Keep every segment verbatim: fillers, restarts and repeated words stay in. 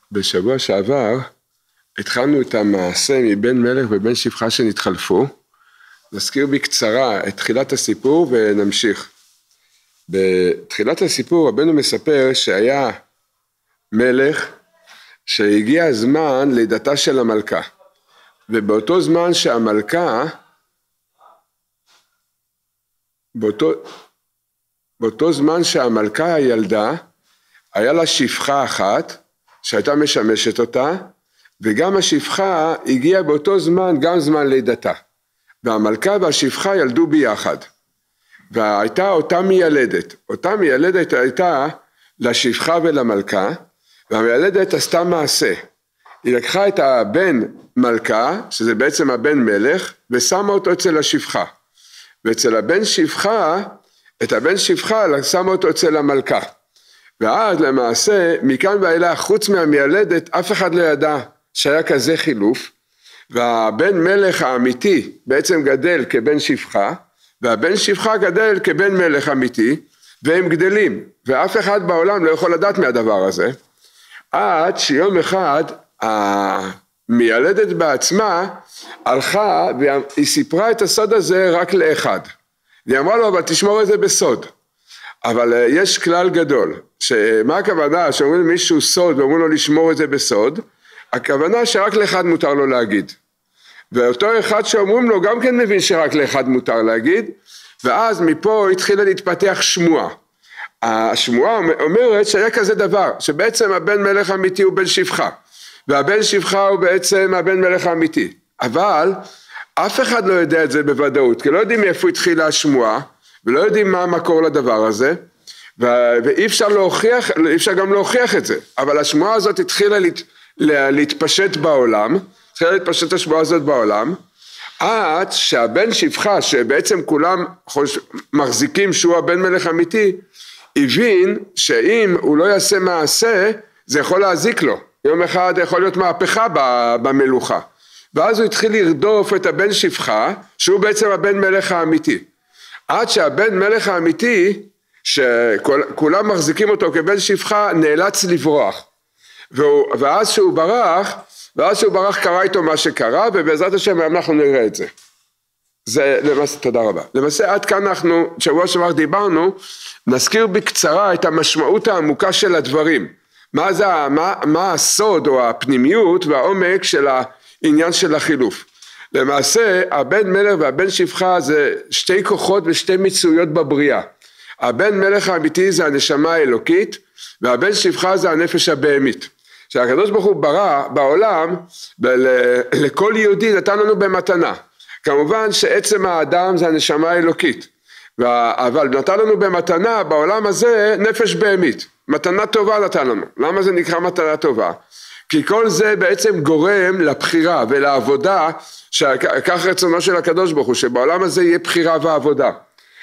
בשבוע שעבר התחלנו את המעשה מבן מלך ובן שפחה שנתחלפו. נזכיר בקצרה את תחילת הסיפור ונמשיך. בתחילת הסיפור רבנו מספר שהיה מלך שהגיע הזמן לידתה של המלכה, ובאותו זמן שהמלכה באותו, באותו זמן שהמלכה הילדה היה לה שפחה אחת שהייתה משמשת אותה, וגם השפחה הגיעה באותו זמן גם זמן לידתה, והמלכה והשפחה ילדו ביחד, והייתה אותה מיילדת. אותה מיילדת הייתה לשפחה ולמלכה, והמיילדת עשתה מעשה. היא לקחה את הבן מלכה, שזה בעצם הבן מלך, ושמה אותו אצל השפחה, ואצל הבן שפחה, את הבן שפחה שמה אותו אצל המלכה. ואז למעשה מכאן ואילך חוץ מהמיילדת אף אחד לא ידע שהיה כזה חילוף, והבן מלך האמיתי בעצם גדל כבן שפחה, והבן שפחה גדל כבן מלך אמיתי, והם גדלים, ואף אחד בעולם לא יכול לדעת מהדבר הזה, עד שיום אחד המיילדת בעצמה הלכה והיא סיפרה את הסוד הזה רק לאחד. היא אמרה לו, אבל תשמור את זה בסוד. אבל יש כלל גדול, שמה הכוונה שאומרים מישהו סוד ואומרים לו לשמור את זה בסוד? הכוונה שרק לאחד מותר לו להגיד, ואותו אחד שאומרים לו גם כן מבין שרק לאחד מותר להגיד, ואז מפה התחילה להתפתח שמועה. השמועה אומרת שהיה כזה דבר, שבעצם הבן מלך אמיתי הוא בן שפחה, והבן שפחה הוא בעצם הבן מלך האמיתי, אבל אף אחד לא יודע את זה בוודאות, כי לא יודעים מאיפה התחילה השמועה, ולא יודעים מה המקור לדבר הזה, ואי אפשר להוכיח, אי אפשר גם להוכיח את זה, אבל השמועה הזאת התחילה להת, להתפשט בעולם, התחילה להתפשט השמועה הזאת בעולם, עד שהבן שפחה, שבעצם כולם חוש, מחזיקים שהוא הבן מלך אמיתי, הבין שאם הוא לא יעשה מעשה, זה יכול להזיק לו, יום אחד יכול להיות מהפכה במלוכה, ואז הוא התחיל לרדוף את הבן שפחה, שהוא בעצם הבן מלך האמיתי, עד שהבן מלך האמיתי, שכולם מחזיקים אותו כבן שפחה, נאלץ לברוח, והוא, ואז שהוא ברח, ואז שהוא ברח קרה איתו מה שקרה, ובעזרת השם אנחנו נראה את זה. זה למעשה, תודה רבה. למעשה עד כאן אנחנו, שבוע שעבר דיברנו, נזכיר בקצרה את המשמעות העמוקה של הדברים. מה זה, מה, מה הסוד או הפנימיות והעומק של העניין של החילוף. למעשה הבן מלך והבן שפחה זה שתי כוחות ושתי מצויות בבריאה. הבן מלך האמיתי זה הנשמה האלוקית, והבן שפחה זה הנפש הבהמית. שהקדוש ברוך הוא ברא בעולם, לכל יהודי נתן לנו במתנה. כמובן שעצם האדם זה הנשמה האלוקית, אבל נתן לנו במתנה בעולם הזה נפש בהמית. מתנה טובה נתן לנו. למה זה נקרא מתנה טובה? כי כל זה בעצם גורם לבחירה ולעבודה, שכך רצונו של הקדוש ברוך הוא, שבעולם הזה יהיה בחירה ועבודה.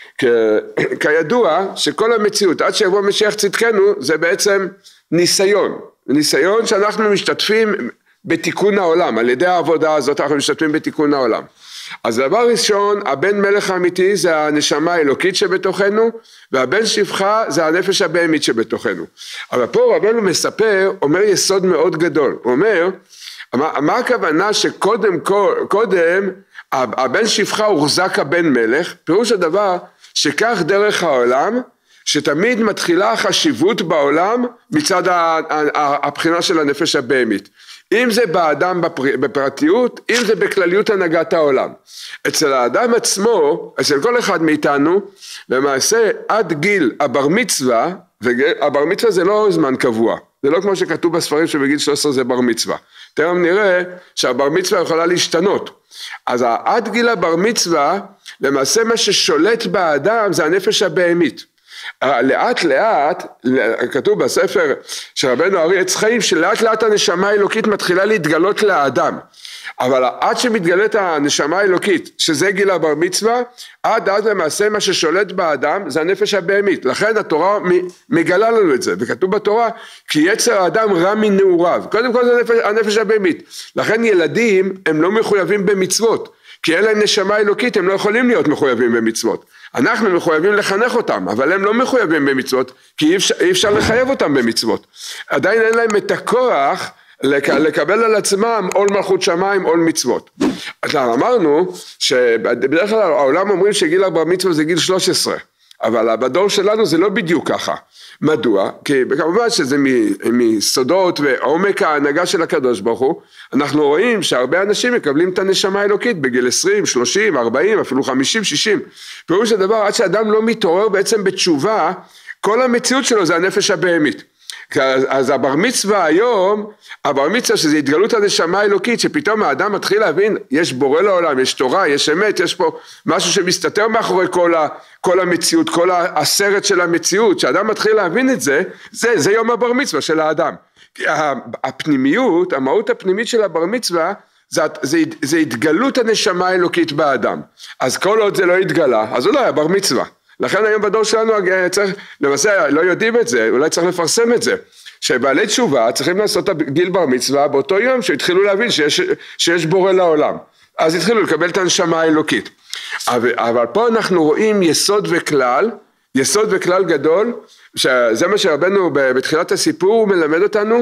כידוע שכל המציאות עד שיבוא משיח צדקנו זה בעצם ניסיון, ניסיון שאנחנו משתתפים בתיקון העולם, על ידי העבודה הזאת אנחנו משתתפים בתיקון העולם. אז דבר ראשון, הבן מלך האמיתי זה הנשמה האלוקית שבתוכנו, והבן שפחה זה הנפש הבהמית שבתוכנו. אבל פה רבנו מספר, אומר יסוד מאוד גדול, הוא אומר, מה, מה הכוונה שקודם קודם הבן שפחה הוחזק הבן מלך? פירוש הדבר שכך דרך העולם, שתמיד מתחילה החשיבות בעולם מצד הבחינה של הנפש הבהמית. אם זה באדם בפרטיות, אם זה בכלליות הנהגת העולם. אצל האדם עצמו, אצל כל אחד מאיתנו, למעשה עד גיל הבר מצווה, והבר מצווה זה לא זמן קבוע, זה לא כמו שכתוב בספרים שבגיל שלוש עשרה זה בר מצווה. תרם נראה שהבר מצווה יכולה להשתנות. אז עד גיל הבר מצווה, למעשה מה ששולט באדם זה הנפש הבהמית. לאט לאט, כתוב בספר של רבנו ארי עץ חיים, שלאט לאט הנשמה האלוקית מתחילה להתגלות לאדם. אבל עד שמתגלית הנשמה האלוקית, שזה גיל הבר מצווה, עד אז למעשה מה ששולט באדם זה הנפש הבהמית. לכן התורה מגלה לנו את זה, וכתוב בתורה, כי יצר האדם רע מנעוריו. קודם כל זה הנפש, הנפש הבהמית. לכן ילדים הם לא מחויבים במצוות, כי אין להם נשמה אלוקית, הם לא יכולים להיות מחויבים במצוות. אנחנו מחויבים לחנך אותם, אבל הם לא מחויבים במצוות, כי אי אפשר, אי אפשר לחייב אותם במצוות. עדיין אין להם את הכוח לקבל על עצמם עול מלכות שמיים, עול מצוות. אז אמרנו שבדרך כלל העולם אומרים שגיל הבר מצווה זה גיל שלוש עשרה, אבל בדור שלנו זה לא בדיוק ככה. מדוע? כי כמובן שזה מסודות ועומק ההנהגה של הקדוש ברוך הוא, אנחנו רואים שהרבה אנשים מקבלים את הנשמה האלוקית בגיל עשרים, שלושים, ארבעים, אפילו חמישים, שישים. פירוש הדבר, עד שאדם לא מתעורר בעצם בתשובה, כל המציאות שלו זה הנפש הבהמית. אז הבר מצווה היום, הבר מצווה שזה התגלות הנשמה האלוקית, שפתאום האדם מתחיל להבין, יש בורא לעולם, יש תורה, יש אמת, יש פה משהו שמסתתר מאחורי כל, ה, כל המציאות, כל הסרט של המציאות, שאדם מתחיל להבין את זה, זה, זה יום הבר מצווה של האדם. הפנימיות, המהות הפנימית של הבר מצווה, זה, זה, זה התגלות הנשמה האלוקית באדם. אז כל עוד זה לא התגלה, אז הוא לא היה בר מצווה. לכן היום בדור שלנו צריך, למעשה לא יודעים את זה, אולי צריך לפרסם את זה, שבעלי תשובה צריכים לעשות גיל בר מצווה באותו יום שהתחילו להבין שיש, שיש בורא לעולם, אז התחילו לקבל את הנשמה האלוקית. אבל, אבל פה אנחנו רואים יסוד וכלל, יסוד וכלל גדול, שזה מה שרבנו בתחילת הסיפור הוא מלמד אותנו,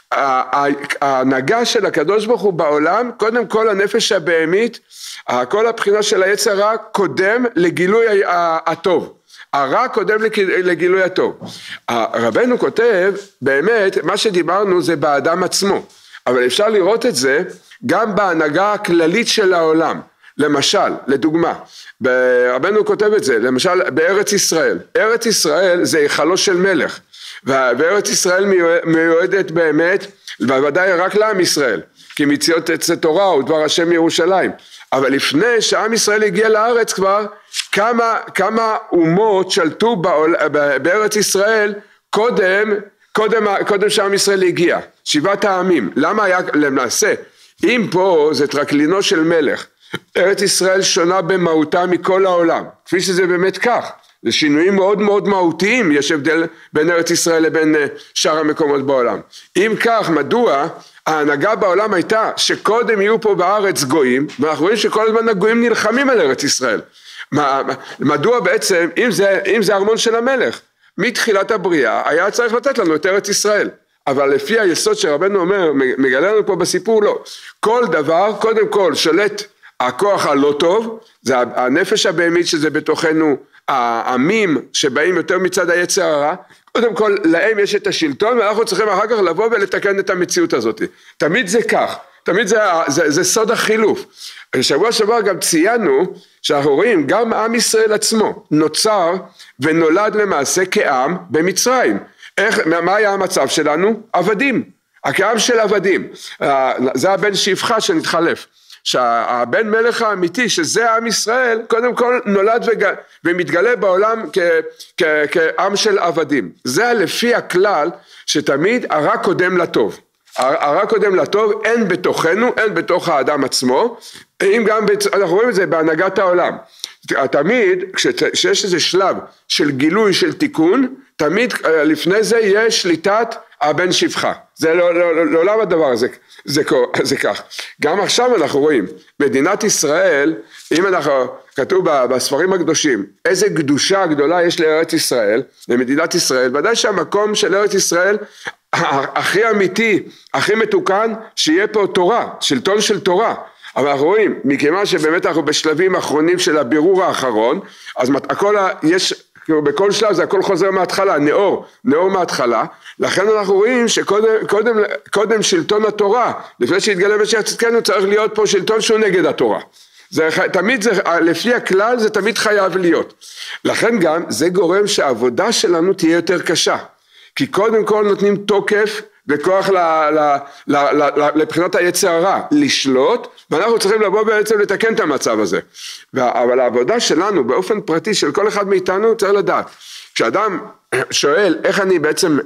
ההנהגה של הקדוש ברוך הוא בעולם, קודם כל הנפש הבהמית, כל הבחינה של היצר הרע קודם לגילוי הטוב, הרע קודם לגילוי הטוב. רבנו כותב, באמת מה שדיברנו זה באדם עצמו, אבל אפשר לראות את זה גם בהנהגה הכללית של העולם. למשל, לדוגמה, רבנו כותב את זה, למשל בארץ ישראל, ארץ ישראל זה היכלו של מלך, וארץ ישראל מיועדת באמת, בוודאי רק לעם ישראל, כי מציאות עץ התורה ודבר השם ירושלים, אבל לפני שעם ישראל הגיע לארץ כבר, כמה, כמה אומות שלטו בעול, בארץ ישראל קודם, קודם, קודם שעם ישראל הגיע, שבעת העמים. למה היה למעשה? אם פה זה טרקלינו של מלך, ארץ ישראל שונה במהותה מכל העולם, כפי שזה באמת כך, זה שינויים מאוד מאוד מהותיים, יש הבדל בין ארץ ישראל לבין שאר המקומות בעולם. אם כך, מדוע ההנהגה בעולם הייתה שקודם יהיו פה בארץ גויים, ואנחנו רואים שכל הזמן הגויים נלחמים על ארץ ישראל. מדוע בעצם, אם זה, אם זה ארמון של המלך, מתחילת הבריאה היה צריך לתת לנו את ארץ ישראל. אבל לפי היסוד שרבנו אומר, מגלה לנו פה בסיפור, לא. כל דבר, קודם כל, שולט הכוח הלא טוב, זה הנפש הבהמית שזה בתוכנו, העמים שבאים יותר מצד היצר הרע, קודם כל להם יש את השלטון, ואנחנו צריכים אחר כך לבוא ולתקן את המציאות הזאת. תמיד זה כך, תמיד זה, זה, זה סוד החילוף. בשבוע שעבר גם ציינו, שאנחנו רואים גם עם ישראל עצמו נוצר ונולד למעשה כעם במצרים. איך, מה היה המצב שלנו? עבדים, כעם של עבדים. זה הבן שפחה שנתחלף. שהבן מלך האמיתי שזה עם ישראל קודם כל נולד וג... ומתגלה בעולם כ... כ... כעם של עבדים. זה לפי הכלל שתמיד הרע קודם לטוב, הרע קודם לטוב, אין בתוכנו, אין בתוך האדם עצמו, אם גם בצ... אנחנו רואים את זה בהנהגת העולם, תמיד כשיש איזה שלב של גילוי של תיקון, תמיד לפני זה יש שליטת הבן שפחה. זה לא, לא, לא, לא למה הדבר הזה, זה, זה כך. גם עכשיו אנחנו רואים, מדינת ישראל, אם אנחנו, כתוב בספרים הקדושים, איזה קדושה גדולה יש לארץ ישראל, למדינת ישראל, ודאי שהמקום של ארץ ישראל, הכי אמיתי, הכי מתוקן, שיהיה פה תורה, שלטון של תורה. אבל אנחנו רואים, מכיוון שבאמת אנחנו בשלבים האחרונים של הבירור האחרון, אז הכל יש, בכל שלב זה הכל חוזר מההתחלה, נאור, נאור מההתחלה, לכן אנחנו רואים שקודם קודם, קודם שלטון התורה, לפני שהתגלה משיח צדקנו, צריך להיות פה שלטון שהוא נגד התורה. זה, תמיד זה, לפי הכלל זה תמיד חייב להיות. לכן גם זה גורם שהעבודה שלנו תהיה יותר קשה, כי קודם כל נותנים תוקף וכוח ל, ל, ל, ל, ל, לבחינת היצר הרע, לשלוט, ואנחנו צריכים לבוא בעצם לתקן את המצב הזה. אבל העבודה שלנו באופן פרטי של כל אחד מאיתנו צריך לדעת, כשאדם שואל איך אני בעצם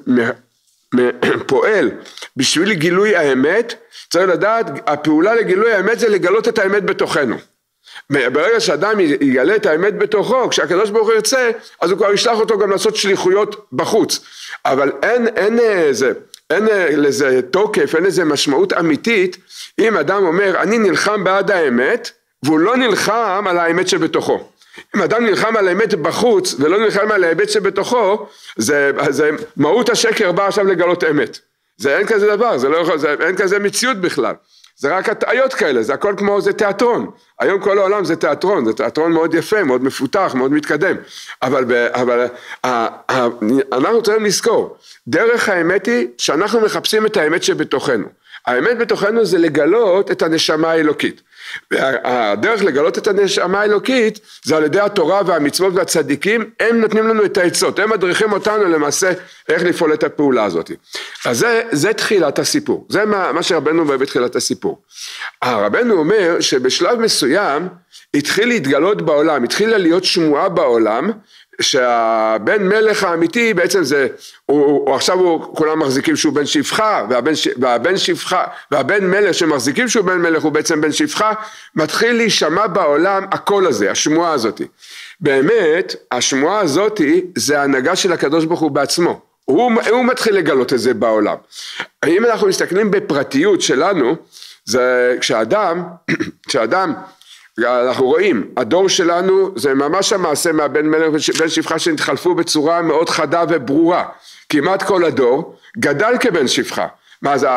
פועל בשביל גילוי האמת, צריך לדעת, הפעולה לגילוי האמת זה לגלות את האמת בתוכנו. ברגע שאדם יגלה את האמת בתוכו, כשהקדוש ברוך הוא ירצה, אז הוא כבר ישלח אותו גם לעשות שליחויות בחוץ. אבל אין, אין איזה, אין לזה תוקף, אין איזה משמעות אמיתית, אם אדם אומר, אני נלחם בעד האמת, והוא לא נלחם על האמת שבתוכו. אם אדם נלחם על האמת בחוץ ולא נלחם על האמת שבתוכו, זה, זה מהות השקר בא עכשיו לגלות אמת. זה אין כזה דבר, זה לא יכול, זה, אין כזה מציאות בכלל. זה רק הטעיות כאלה, זה הכל כמו, זה תיאטרון. היום כל העולם זה תיאטרון, זה תיאטרון מאוד יפה, מאוד מפותח, מאוד מתקדם. אבל, ב, אבל ה, ה, אנחנו צריכים לזכור, דרך האמת היא שאנחנו מחפשים את האמת שבתוכנו. האמת בתוכנו זה לגלות את הנשמה האלוקית. והדרך לגלות את הנשמה האלוקית זה על ידי התורה והמצוות והצדיקים, הם נותנים לנו את העצות, הם מדריכים אותנו למעשה איך לפעול את הפעולה הזאת. אז זה, זה תחילת הסיפור, זה מה, מה שרבנו אומר בתחילת הסיפור. הרבנו אומר שבשלב מסוים התחיל להתגלות בעולם, התחילה להיות שמועה בעולם, שהבן מלך האמיתי בעצם זה, הוא, הוא, עכשיו הוא, כולם מחזיקים שהוא בן שפחה, והבן, והבן שפחה, והבן מלך שמחזיקים שהוא בן מלך הוא בעצם בן שפחה, מתחיל להישמע בעולם הקול הזה, השמועה הזאת. באמת, השמועה הזאת זה ההנהגה של הקדוש ברוך הוא בעצמו, הוא, הוא מתחיל לגלות את זה בעולם. אם אנחנו מסתכלים בפרטיות שלנו, זה כשאדם, כשאדם, אנחנו רואים, הדור שלנו זה ממש המעשה מהבן מלך ובן שפחה שנתחלפו בצורה מאוד חדה וברורה, כמעט כל הדור גדל כבן שפחה. מה זה,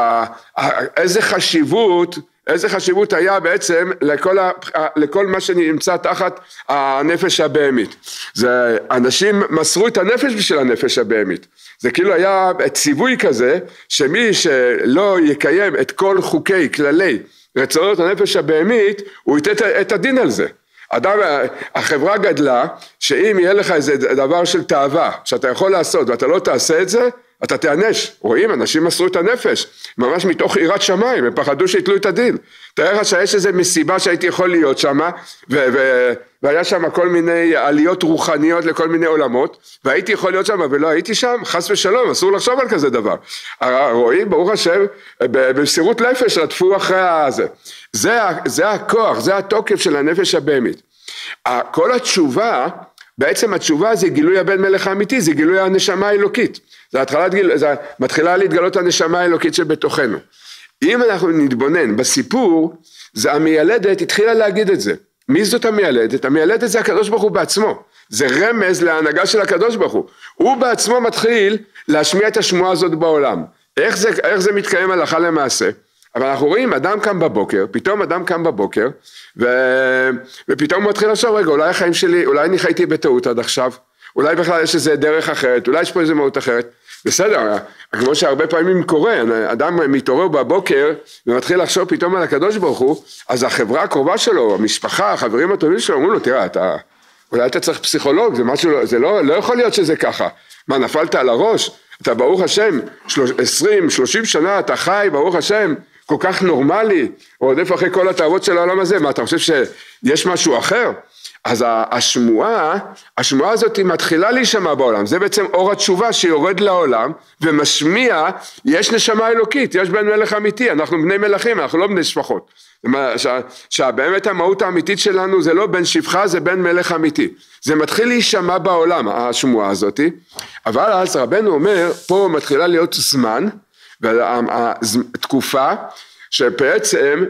איזה חשיבות, איזה חשיבות היה בעצם לכל, ה, לכל מה שנמצא תחת הנפש הבהמית. זה, אנשים מסרו את הנפש בשביל הנפש הבהמית. זה כאילו היה ציווי כזה, שמי שלא יקיים את כל חוקי, כללי, רצונות הנפש הבהמית, הוא ייתן את הדין על זה. אדם, החברה גדלה, שאם יהיה לך איזה דבר של תאווה, שאתה יכול לעשות ואתה לא תעשה את זה, אתה תענש. רואים, אנשים מסרו את הנפש, ממש מתוך יראת שמיים, הם פחדו שיתלו את הדין. תראה לך שיש איזו מסיבה שהייתי יכול להיות שם, ו- ו- והיה שם כל מיני עליות רוחניות לכל מיני עולמות, והייתי יכול להיות שם ולא הייתי שם, חס ושלום, אסור לחשוב על כזה דבר. רואים, ברוך השם, במסירות נפש רדפו אחרי הזה. זה, זה הכוח, זה התוקף של הנפש הבהמית. כל התשובה, בעצם התשובה זה גילוי הבן מלך האמיתי, זה גילוי הנשמה האלוקית. זה, התחלת, זה מתחילה להתגלות הנשמה האלוקית שבתוכנו. אם אנחנו נתבונן בסיפור, זה המיילדת התחילה להגיד את זה. מי זאת המיילדת? המיילדת זה הקדוש ברוך הוא בעצמו. זה רמז להנהגה של הקדוש ברוך הוא. הוא בעצמו מתחיל להשמיע את השמועה הזאת בעולם. איך זה, איך זה מתקיים הלכה למעשה? אבל אנחנו רואים, אדם קם בבוקר, פתאום אדם קם בבוקר, ו... ופתאום הוא מתחיל לחשוב, רגע, אולי החיים שלי, אולי אני חייתי בטעות עד עכשיו, אולי בכלל יש איזה דרך אחרת, אולי יש פה איזה מהות אחרת, בסדר, כמו שהרבה פעמים קורה, אדם מתעורר בבוקר, ומתחיל לחשוב פתאום על הקדוש ברוך הוא, אז החברה הקרובה שלו, המשפחה, החברים הטובים שלו, אומרים לו, תראה, אתה, אולי אתה צריך פסיכולוג, זה משהו, זה לא, לא יכול להיות שזה ככה, מה, נפלת על הראש? אתה ברוך השם, עשרים, שלושים שנה, אתה חי, ברוך השם, כל כך נורמלי, רודף אחרי כל התאוות של העולם הזה, מה אתה חושב שיש משהו אחר? אז השמועה, השמועה הזאת היא מתחילה להישמע בעולם, זה בעצם אור התשובה שיורד לעולם ומשמיע, יש נשמה אלוקית, יש בן מלך אמיתי, אנחנו בני מלכים, אנחנו לא בני שפחות, שבאמת המהות האמיתית שלנו זה לא בן שפחה, זה בן מלך אמיתי, זה מתחיל להישמע בעולם השמועה הזאת, אבל אז רבנו אומר, פה מתחילה להיות זמן, והתקופה שבעצם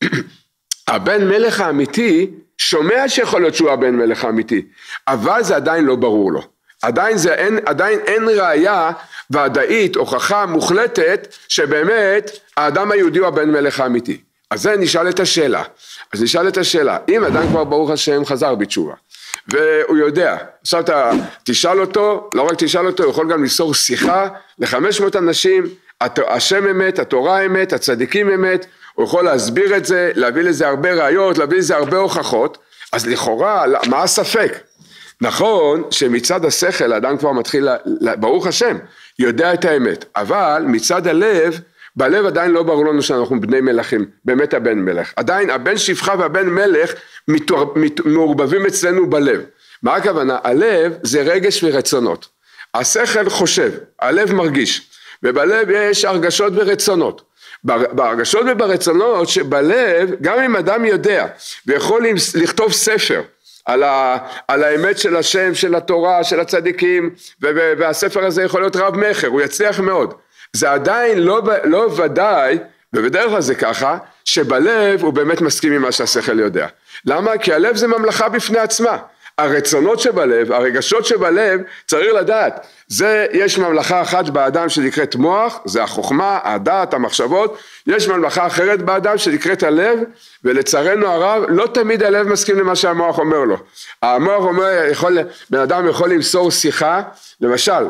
הבן מלך האמיתי שומע שיכול להיות שהוא הבן מלך האמיתי, אבל זה עדיין לא ברור לו, עדיין, זה אין, עדיין אין ראיה ודאית, הוכחה מוחלטת שבאמת האדם היהודי הוא הבן מלך האמיתי. אז זה נשאל את השאלה, אז נשאל את השאלה, אם אדם כבר ברוך השם חזר בתשובה, והוא יודע, עכשיו אתה תשאל אותו, לא רק תשאל אותו, הוא יכול גם ליצור שיחה לחמש מאות אנשים, השם אמת, התורה אמת, הצדיקים אמת, הוא יכול להסביר את זה, להביא לזה הרבה ראיות, להביא לזה הרבה הוכחות, אז לכאורה, מה הספק? נכון שמצד השכל האדם כבר מתחיל, ברוך השם, יודע את האמת, אבל מצד הלב, בלב עדיין לא ברור לנו שאנחנו בני מלכים, באמת הבן מלך, עדיין הבן שפחה והבן מלך מעורבבים אצלנו בלב. מה הכוונה? הלב זה רגש ורצונות, השכל חושב, הלב מרגיש, ובלב יש הרגשות ורצונות, בהרגשות וברצונות שבלב, גם אם אדם יודע, ויכול לכתוב ספר, על, ה, על האמת של השם, של התורה, של הצדיקים, והספר הזה יכול להיות רב מחר, הוא יצליח מאוד, זה עדיין לא, לא ודאי, ובדרך כלל זה ככה, שבלב הוא באמת מסכים עם מה שהשכל יודע. למה? כי הלב זה ממלכה בפני עצמה. הרצונות שבלב, הרגשות שבלב, צריך לדעת, זה, יש ממלכה אחת באדם שנקראת מוח, זה החוכמה, הדעת, המחשבות, יש ממלכה אחרת באדם שנקראת הלב, ולצערנו הרב, לא תמיד הלב מסכים למה שהמוח אומר לו. המוח אומר, יכול, בן אדם יכול למסור שיחה, למשל,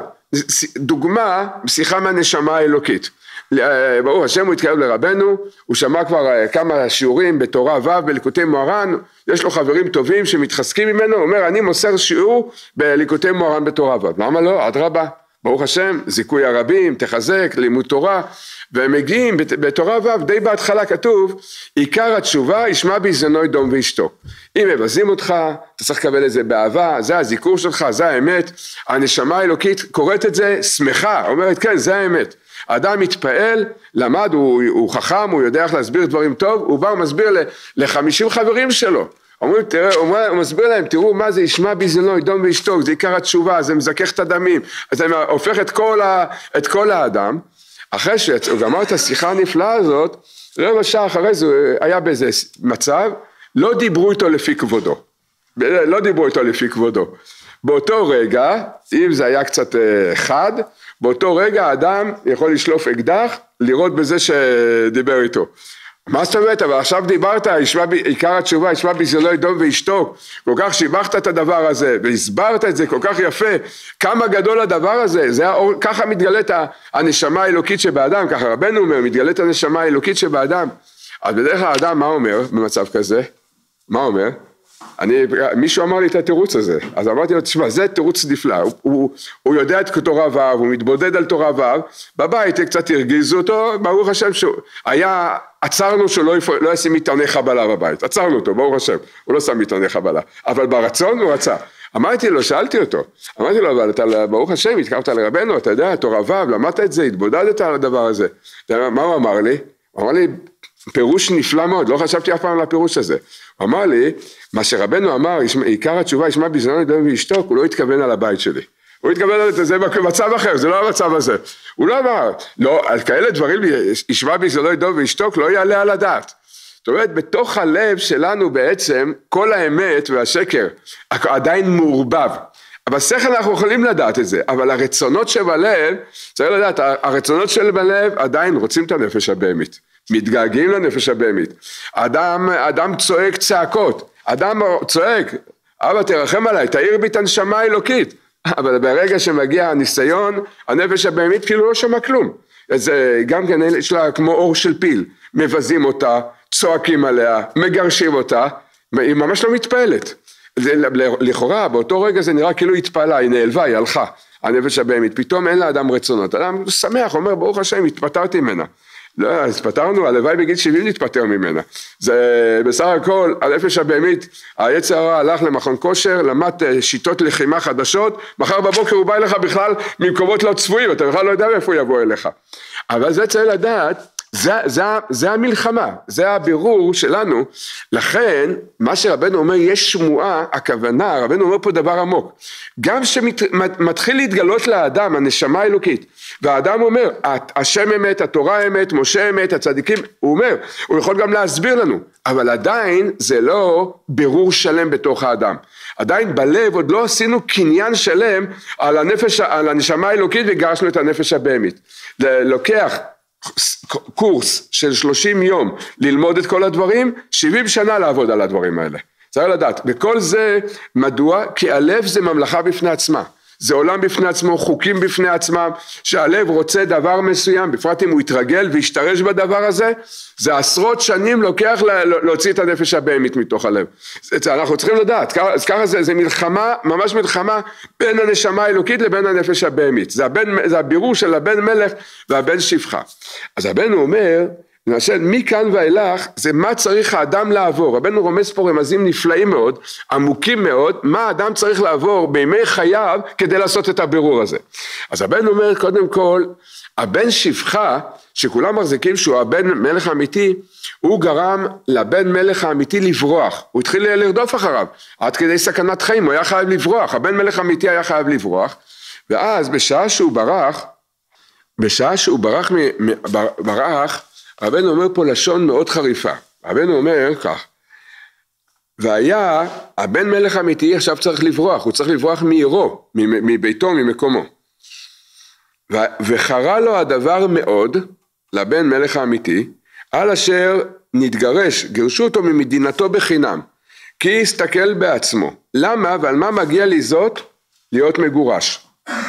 דוגמה, שיחה מהנשמה האלוקית. ברוך השם, הוא התקרב לרבנו, הוא שמע כבר כמה שיעורים בתורה ו' בליקוטי מוהר"ן, יש לו חברים טובים שמתחזקים ממנו, הוא אומר, אני מוסר שיעור בליקוטי מוהר"ן בתורה ו'. למה לא? אדרבה, ברוך השם, זיכוי הרבים, תחזק, לימוד תורה, והם מגיעים בתורה ו', די בהתחלה כתוב, עיקר התשובה ישמע באזנו ידום וישתוק. אם מבזים אותך, אתה צריך לקבל את זה באהבה, זה הזיכור שלך, זה האמת, הנשמה האלוקית קוראת את זה, שמחה, אומרת כן, זה האמת. האדם מתפעל, למד, הוא, הוא חכם, הוא יודע איך להסביר דברים טוב, הוא בא ומסביר ל-חמישים חברים שלו, אומרים, תראה, הוא מסביר להם, תראו מה זה ישמע באזנו ידום וישתוק, זה עיקר התשובה, זה מזכך את הדמים, אז זה הופך את כל, ה, את כל האדם, אחרי שהוא גמר את השיחה הנפלאה הזאת, רבע שעה אחרי זה היה באיזה מצב, לא דיברו איתו לפי כבודו, לא דיברו איתו לפי כבודו, באותו רגע, אם זה היה קצת חד, באותו רגע האדם יכול לשלוף אקדח, לראות בזה שדיבר איתו. מה זאת אומרת? אבל עכשיו דיברת, ישמע, עיקר התשובה, ישמע באזנו ידום וישתוק, כל כך שיבחת את הדבר הזה, והסברת את זה כל כך יפה, כמה גדול הדבר הזה, זה האור, ככה מתגלית הנשמה האלוקית שבאדם, ככה רבנו אומר, מתגלית הנשמה האלוקית שבאדם. אז בדרך כלל האדם מה אומר במצב כזה? מה אומר? אני, מישהו אמר לי את התירוץ הזה, אז אמרתי לו, תשמע, זה תירוץ נפלא, הוא, הוא, הוא יודע את תורה ו', הוא מתבודד על תורה ו', בבית קצת הרגיזו אותו, ברוך השם שהוא היה, עצרנו שהוא לא, לא ישים מטעני חבלה בבית, עצרנו אותו, ברוך השם, הוא לא שם מטעני חבלה, אבל ברצון הוא רצה. אמרתי לו, שאלתי אותו, אמרתי לו, אבל אתה ברוך השם, התקרבת לרבנו, אתה יודע, תורה ו', למדת את זה, התבודדת על הדבר הזה, מה הוא אמר לי? הוא אמר לי, פירוש נפלא מאוד, לא חשבתי אף פעם על הפירוש הזה. הוא אמר לי, מה שרבנו אמר, עיקר התשובה ישמע באזנו ידום וישתוק, הוא לא התכוון על הבית שלי. הוא התכוון על זה במצב אחר, זה לא המצב הזה. הוא לא אמר, לא, על כאלה דברים, ישמע באזנו ידום וישתוק, לא יעלה על הדעת. זאת אומרת, בתוך הלב שלנו בעצם, כל האמת והשקר עדיין מעורבב. אבל שכל אנחנו יכולים לדעת את זה, אבל הרצונות שבלב, צריך לדעת, הרצונות שבלב עדיין רוצים את הנפש הבהמית. מתגעגעים לנפש הבהמית. אדם, אדם צועק צעקות, אדם צועק, אבא תרחם עליי, תאיר בי את הנשמה האלוקית, אבל ברגע שמגיע הניסיון, הנפש הבהמית כאילו לא שמע כלום. אז גם כן יש לה כמו אור של פיל, מבזים אותה, צועקים עליה, מגרשים אותה, היא ממש לא מתפעלת. לכאורה, באותו רגע זה נראה כאילו התפעלה, היא נעלבה, היא הלכה, הנפש הבהמית, פתאום אין לה אדם רצונות, אדם שמח, אומר ברוך השם, התפטרתי ממנה. לא, אז פתרנו, הלוואי בגיל שבעים להתפטר ממנה. זה בסך הכל, הנפש הבהמית, היצר הרע הלך למכון כושר, למד שיטות לחימה חדשות, מחר בבוקר הוא בא אליך בכלל ממקומות לא צפויים, אתה בכלל לא יודע מאיפה הוא יבוא אליך. אבל זה צריך לדעת, זה, זה, זה המלחמה, זה הבירור שלנו, לכן מה שרבנו אומר, יש שמועה, הכוונה, רבנו אומר פה דבר עמוק, גם שמתחיל להתגלות לאדם, הנשמה האלוקית, והאדם אומר, השם אמת, התורה אמת, משה אמת, הצדיקים, הוא אומר, הוא יכול גם להסביר לנו, אבל עדיין זה לא בירור שלם בתוך האדם, עדיין בלב עוד לא עשינו קניין שלם על הנפש, על הנשמה האלוקית וגרשנו את הנפש הבהמית, לוקח קורס של שלושים יום ללמוד את כל הדברים, שבעים שנה לעבוד על הדברים האלה. צריך לדעת, בכל זה מדוע? כי הלב זה ממלכה בפני עצמה. זה עולם בפני עצמו, חוקים בפני עצמם, שהלב רוצה דבר מסוים, בפרט אם הוא יתרגל וישתרש בדבר הזה, זה עשרות שנים לוקח להוציא את הנפש הבהמית מתוך הלב. אנחנו צריכים לדעת, אז ככה זה, זה מלחמה, ממש מלחמה בין הנשמה האלוקית לבין הנפש הבהמית. זה, הבן, זה הבירור של הבן מלך והבן שפחה. אז הבן הוא אומר, למשל, מכאן ואילך, זה מה צריך האדם לעבור. רבנו רומז פה רמזים נפלאים מאוד, עמוקים מאוד, מה האדם צריך לעבור בימי חייו כדי לעשות את הבירור הזה. אז הבן אומר, קודם כל, הבן שפחה, שכולם מחזיקים שהוא הבן מלך האמיתי, הוא גרם לבן מלך האמיתי לברוח. הוא התחיל לרדוף אחריו, עד כדי סכנת חיים, הוא היה חייב לברוח. הבן מלך האמיתי היה חייב לברוח, ואז בשעה שהוא ברח, בשעה שהוא ברח, ברח, רבנו אומר פה לשון מאוד חריפה, רבנו אומר כך, והיה הבן מלך אמיתי עכשיו צריך לברוח, הוא צריך לברוח מעירו, מביתו, ממקומו, וחרה לו הדבר מאוד לבן מלך האמיתי, על אשר נתגרש, גירשו אותו ממדינתו בחינם, כי הסתכל בעצמו, למה ועל מה מגיע לי זאת? להיות מגורש.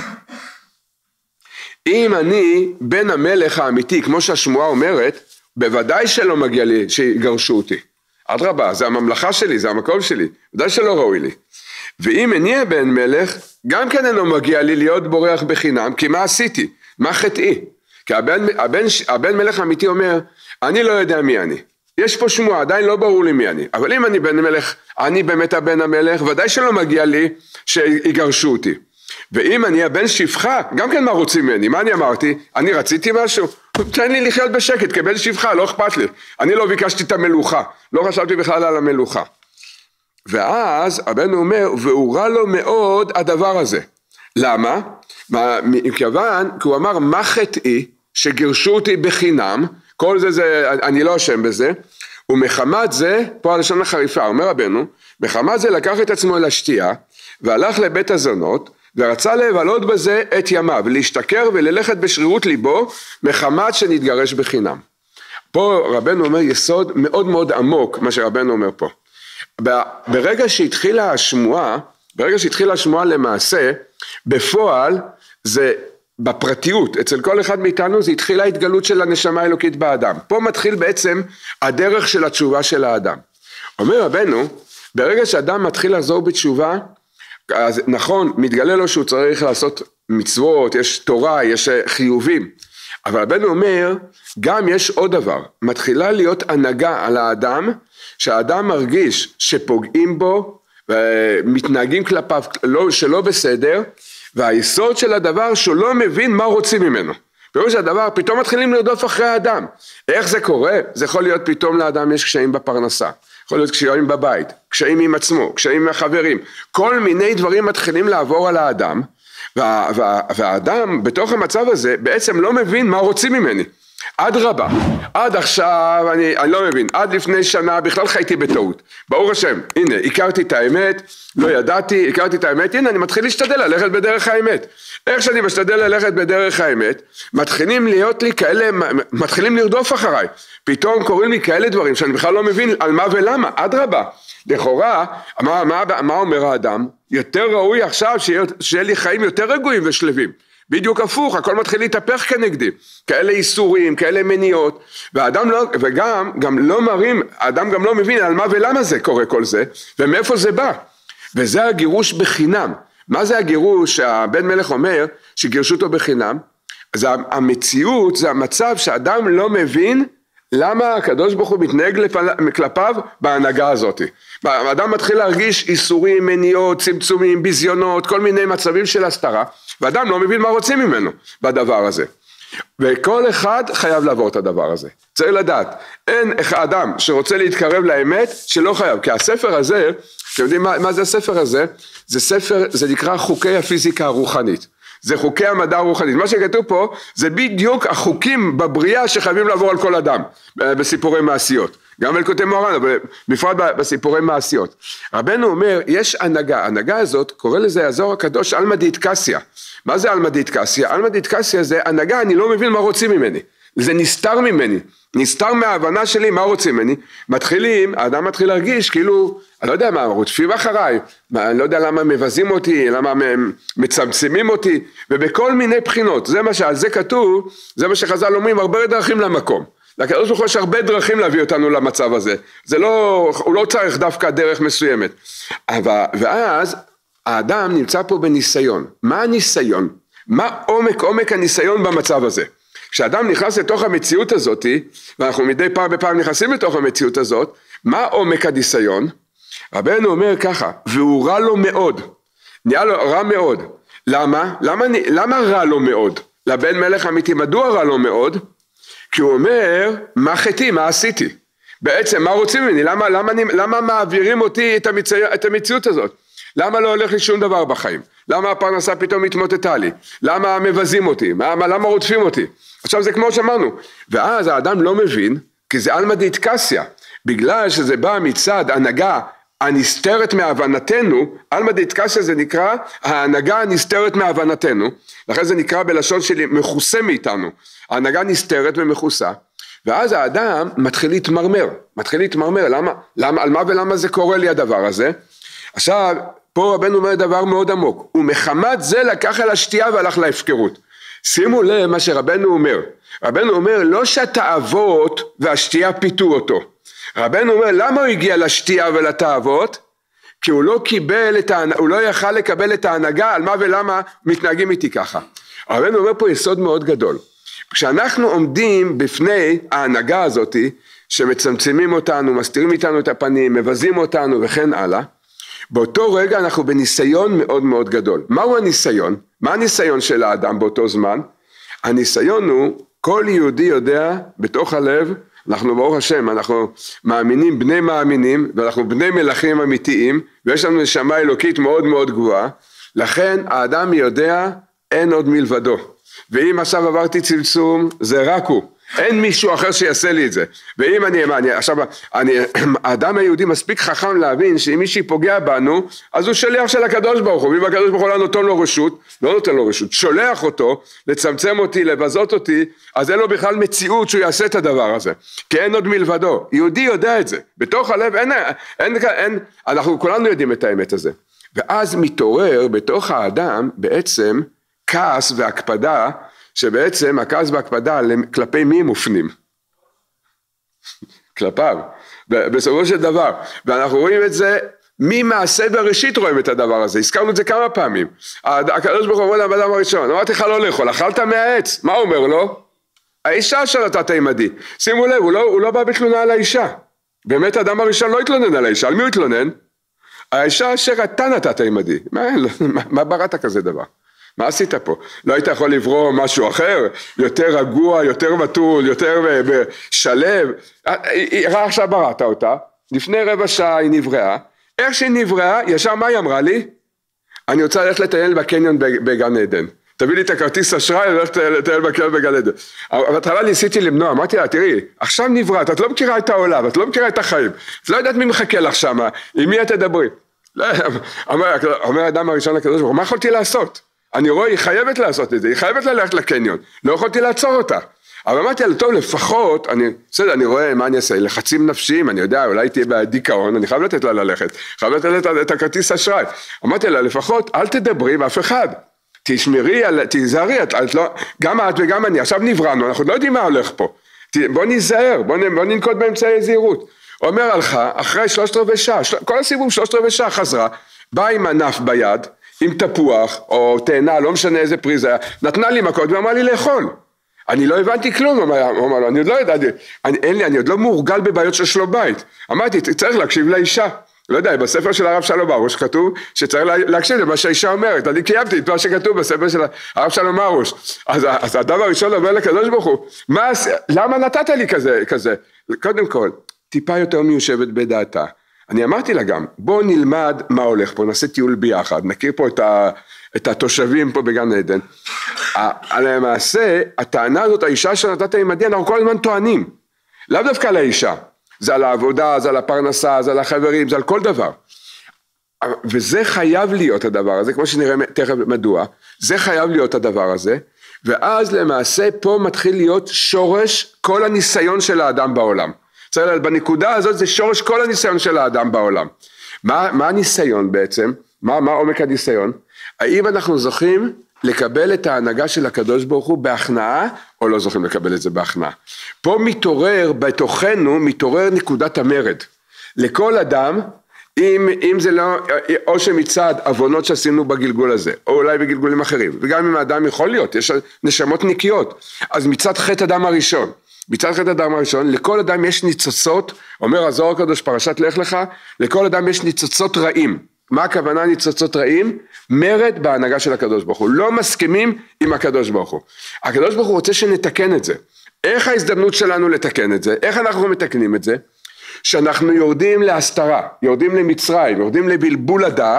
אם אני בן המלך האמיתי, כמו שהשמועה אומרת, בוודאי שלא מגיע לי שיגרשו אותי. אדרבה, זה הממלכה שלי, זה המקום שלי, ודאי שלא ראוי לי. ואם אני הבן מלך, גם כן אינו מגיע לי להיות בורח בחינם, כי מה עשיתי? מה חטאי? כי הבן, הבן, הבן מלך האמיתי אומר, אני לא יודע מי אני. יש פה שמועה, עדיין לא ברור לי מי אני. אבל אם אני בן מלך, אני באמת הבן המלך, ודאי שלא מגיע לי שיגרשו אותי. ואם אני הבן שפחה, גם כן מה רוצים ממני? מה אני אמרתי? אני רציתי משהו? תן לי לחיות בשקט, כבן שפחה, לא אכפת לי. אני לא ביקשתי את המלוכה, לא חשבתי בכלל על המלוכה. ואז הבן אומר, והוא רע לו מאוד הדבר הזה. למה? מכיוון, כי הוא אמר, מה חטאי שגירשו אותי בחינם, כל זה, זה אני לא אשם בזה, ומחמת זה, פה הלשון החריפה, אומר רבנו, מחמת זה לקח את עצמו אל השתייה, והלך לבית הזונות, ורצה לבלות בזה את ימיו, להשתכר וללכת בשרירות ליבו, מחמת שנתגרש בחינם. פה רבנו אומר יסוד מאוד מאוד עמוק, מה שרבנו אומר פה. ברגע שהתחילה השמועה, ברגע שהתחילה השמועה למעשה, בפועל זה בפרטיות, אצל כל אחד מאיתנו זה התחילה התגלות של הנשמה האלוקית באדם. פה מתחיל בעצם הדרך של התשובה של האדם. אומר רבנו, ברגע שאדם מתחיל לחזור בתשובה, אז נכון, מתגלה לו שהוא צריך לעשות מצוות, יש תורה, יש חיובים, אבל רבנו אומר, גם יש עוד דבר, מתחילה להיות הנהגה על האדם, שהאדם מרגיש שפוגעים בו, ומתנהגים כלפיו שלא בסדר, והיסוד של הדבר שהוא לא מבין מה רוצים ממנו. פירוש הדבר, פתאום מתחילים לרדוף אחרי האדם. איך זה קורה? זה יכול להיות פתאום לאדם יש קשיים בפרנסה, יכול להיות קשיים בבית, קשיים עם עצמו, קשיים עם החברים, כל מיני דברים מתחילים לעבור על האדם, וה, וה, והאדם בתוך המצב הזה בעצם לא מבין מה רוצים ממני. עד רבה, עד עכשיו אני, אני לא מבין, עד לפני שנה בכלל חייתי בטעות, ברוך השם, הנה הכרתי את האמת, לא ידעתי, הכרתי את האמת, הנה אני מתחיל להשתדל ללכת בדרך האמת. איך שאני משתדל ללכת בדרך האמת, מתחילים להיות לי כאלה, מתחילים לרדוף אחריי, פתאום קוראים לי כאלה דברים שאני בכלל לא מבין על מה ולמה, עד רבה. לכאורה, מה, מה, מה אומר האדם? יותר ראוי עכשיו שיהיה, שיהיה לי חיים יותר רגועים ושלווים. בדיוק הפוך, הכל מתחיל להתהפך כנגדי, כאלה איסורים, כאלה מניעות, והאדם לא, וגם גם לא מרים, האדם גם לא מבין על מה ולמה זה קורה כל זה, ומאיפה זה בא. וזה הגירוש בחינם. מה זה הגירוש שהבן מלך אומר שגירשו אותו בחינם? אז המציאות זה המצב שאדם לא מבין למה הקדוש ברוך הוא מתנהג כלפיו בהנהגה הזאת. האדם מתחיל להרגיש איסורים, מניעות, צמצומים, ביזיונות, כל מיני מצבים של הסתרה, ואדם לא מבין מה רוצים ממנו בדבר הזה. וכל אחד חייב לעבור את הדבר הזה. צריך לדעת, אין אדם שרוצה להתקרב לאמת שלא חייב, כי הספר הזה, אתם יודעים מה, מה זה הספר הזה? זה ספר, זה נקרא חוקי הפיזיקה הרוחנית. זה חוקי המדע הרוחנית. מה שכתוב פה זה בדיוק החוקים בבריאה שחייבים לעבור על כל אדם בסיפורי מעשיות. גם אל כותב מוהר"ן, אבל בפרט בסיפורי מעשיות. רבנו אומר, יש הנהגה, הנהגה הזאת קורא לזה הזוהר הקדוש אלמא דיתקסיא. מה זה אלמא דיתקסיא? אלמא דיתקסיא זה הנהגה, אני לא מבין מה רוצים ממני. זה נסתר ממני, נסתר מההבנה שלי מה רוצים ממני. מתחילים, האדם מתחיל להרגיש כאילו, אני לא יודע מה, רודפים אחריי, אני לא יודע למה מבזים אותי, למה מצמצמים אותי, ובכל מיני בחינות, זה מה שעל זה כתוב, זה מה שחז"ל אומרים, הרבה דרכים למקום. לקדוש ברוך הוא יש הרבה דרכים להביא אותנו למצב הזה, זה לא, הוא לא צריך דווקא דרך מסוימת. אבל, ואז האדם נמצא פה בניסיון. מה הניסיון? מה עומק עומק הניסיון במצב הזה? כשאדם נכנס לתוך המציאות הזאת, ואנחנו מדי פעם בפעם נכנסים לתוך המציאות הזאת, מה עומק הניסיון? רבנו אומר ככה, והוא רע לו מאוד, נהיה לו רע מאוד. למה? למה, למה רע לו מאוד? לבן מלך אמיתי, מדוע רע לו מאוד? כי הוא אומר, מה חטאי, מה עשיתי? בעצם, מה רוצים ממני? למה, למה, למה מעבירים אותי את, המציא, את המציאות הזאת? למה לא הולך לי שום דבר בחיים? למה הפרנסה פתאום מתמוטטה לי? למה מבזים אותי? למה, למה רודפים אותי? עכשיו זה כמו שאמרנו, ואז האדם לא מבין, כי זה אלמא דאיטקסיה, בגלל שזה בא מצד הנהגה הנסתרת מהבנתנו, אלמא דאיטקסיה זה נקרא ההנהגה הנסתרת מהבנתנו, לכן זה נקרא בלשון שלי מכוסה מאיתנו, ההנהגה נסתרת ומכוסה, ואז האדם מתחיל להתמרמר, מתחיל להתמרמר, למה, למה, על מה ולמה זה קורה לי הדבר הזה? עכשיו, פה רבנו אומר דבר מאוד עמוק, ומחמת זה לקח על השתייה והלך להפקרות. שימו לב מה שרבנו אומר, רבנו אומר לא שהתאוות והשתייה פיתו אותו, רבנו אומר למה הוא הגיע לשתייה ולתאוות? כי הוא לא קיבל את ההנהגה, הוא לא יכל לקבל את ההנהגה על מה ולמה מתנהגים איתי ככה. רבנו אומר פה יסוד מאוד גדול, כשאנחנו עומדים בפני ההנהגה הזאת שמצמצמים אותנו, מסתירים איתנו את הפנים, מבזים אותנו וכן הלאה, באותו רגע אנחנו בניסיון מאוד מאוד גדול. מהו הניסיון? מה הניסיון של האדם באותו זמן? הניסיון הוא, כל יהודי יודע בתוך הלב, אנחנו ברוך השם, אנחנו מאמינים, בני מאמינים, ואנחנו בני מלכים אמיתיים, ויש לנו נשמה אלוקית מאוד מאוד גבוהה, לכן האדם יודע, אין עוד מלבדו. ואם עכשיו עברתי צמצום, זה רק הוא. אין מישהו אחר שיעשה לי את זה. ואם אני, אני עכשיו, אני, האדם היהודי מספיק חכם להבין שאם מישהו פוגע בנו, אז הוא שליח של הקדוש ברוך הוא, ואם הקדוש ברוך הוא לא נותן לו רשות, לא נותן לו רשות, שולח אותו, לצמצם אותי, לבזות אותי, אז אין לו בכלל מציאות שהוא יעשה את הדבר הזה. כי אין עוד מלבדו. יהודי יודע את זה. בתוך הלב אין, אין, אין, אין, אנחנו כולנו יודעים את האמת הזה. ואז מתעורר בתוך האדם בעצם כעס והקפדה, שבעצם הכעס והקפדה כלפי מי מופנים? כלפיו, בסופו של דבר, ואנחנו רואים את זה, ממעשה בראשית רואים את הדבר הזה, הזכרנו את זה כמה פעמים, הקדוש ברוך הוא אומר לאדם הראשון, אמרתי לך לא לאכול, אכלת מהעץ, מה אומר לו? האישה שנתת עמדי, שימו לב, הוא לא, הוא לא בא בתלונה על האישה, באמת האדם הראשון לא התלונן על האישה, על מי הוא התלונן? האישה אשר אתה נתת עמדי, מה, מה, מה בראת כזה דבר? מה עשית פה? לא היית יכול לברוא משהו אחר? יותר רגוע, יותר מתון, יותר שלב? רק עכשיו בראת אותה, לפני רבע שעה היא נבראה, איך שהיא נבראה, ישר מה היא אמרה לי? אני רוצה ללכת לטייל בקניון בגן עדן. תביא לי את הכרטיס אשראי, אני הולכת לטייל בקניון בגן עדן. אבל בהתחלה ניסיתי למנוע, אמרתי לה, תראי, עכשיו נבראת, את לא מכירה את העולם, את לא מכירה את החיים, את לא יודעת מי מחכה לך שמה, עם מי את תדברי? אומר האדם הראשון לקדוש ברוך הוא, מה יכולתי לעשות? אני רואה, היא חייבת לעשות את זה, היא חייבת ללכת לקניון, לא יכולתי לעצור אותה. אבל אמרתי לה, טוב, לפחות, אני, בסדר, אני רואה מה אני אעשה, לחצים נפשיים, אני יודע, אולי תהיה בדיכאון, אני חייב לתת לה ללכת, חייב לתת לה את הכרטיס אשראי. אמרתי לה, לפחות, אל תדברי עם אף אחד, תשמרי, תיזהרי, את, את לא, גם את וגם אני, עכשיו נבראנו, אנחנו לא יודעים מה הולך פה, בוא ניזהר, בוא, בוא ננקוט באמצעי זהירות. הוא אומר, הלכה, אחרי שלושת רבעי שעה, של, כל הסיבוב שלושת רבעי שעה חזרה, באה עם ענף ביד, עם תפוח או תאנה, לא משנה איזה פריזה, נתנה לי מכות ואמרה לי לאכול. אני לא הבנתי כלום, הוא אמר לו, אני עוד לא יודע, אני, אין לי, אני עוד לא מורגל בבעיות של שלום בית. אמרתי, צריך להקשיב לאישה. לא יודע, בספר של הרב שלום ארוש כתוב שצריך להקשיב למה שהאישה אומרת. אני קיימתי את מה שכתוב בספר של הרב שלום ארוש. אז, אז האדם הראשון אומר לקדוש ברוך הוא, מה, למה נתת לי כזה, כזה? קודם כל, טיפה יותר מיושבת בדעתה. אני אמרתי לה גם, בוא נלמד מה הולך פה, נעשה טיול ביחד, נכיר פה את, ה, את התושבים פה בגן עדן. על המעשה, הטענה הזאת, האישה שנתת עמדי, אנחנו כל הזמן טוענים, לאו דווקא על האישה, זה על העבודה, זה על הפרנסה, זה על החברים, זה על כל דבר. וזה חייב להיות הדבר הזה, כמו שנראה תכף מדוע, זה חייב להיות הדבר הזה, ואז למעשה פה מתחיל להיות שורש כל הניסיון של האדם בעולם. בנקודה הזאת זה שורש כל הניסיון של האדם בעולם. מה, מה הניסיון בעצם? מה, מה עומק הניסיון? האם אנחנו זוכים לקבל את ההנהגה של הקדוש ברוך הוא בהכנעה, או לא זוכים לקבל את זה בהכנעה? פה מתעורר, בתוכנו מתעורר נקודת המרד. לכל אדם, אם, אם זה לא, או שמצד עוונות שעשינו בגלגול הזה, או אולי בגלגולים אחרים, וגם אם האדם יכול להיות, יש נשמות נקיות, אז מצד חטא אדם הראשון, מצד חטא אדם הראשון, לכל אדם יש ניצוצות, אומר הזוהר הקדוש פרשת לך לך, לכל אדם יש ניצוצות רעים. מה הכוונה ניצוצות רעים? מרד בהנהגה של הקדוש ברוך הוא, לא מסכימים עם הקדוש ברוך הוא. הקדוש ברוך הוא רוצה שנתקן את זה. איך ההזדמנות שלנו לתקן את זה? איך אנחנו מתקנים את זה? שאנחנו יורדים להסתרה, יורדים למצרים, יורדים לבלבול הדעת,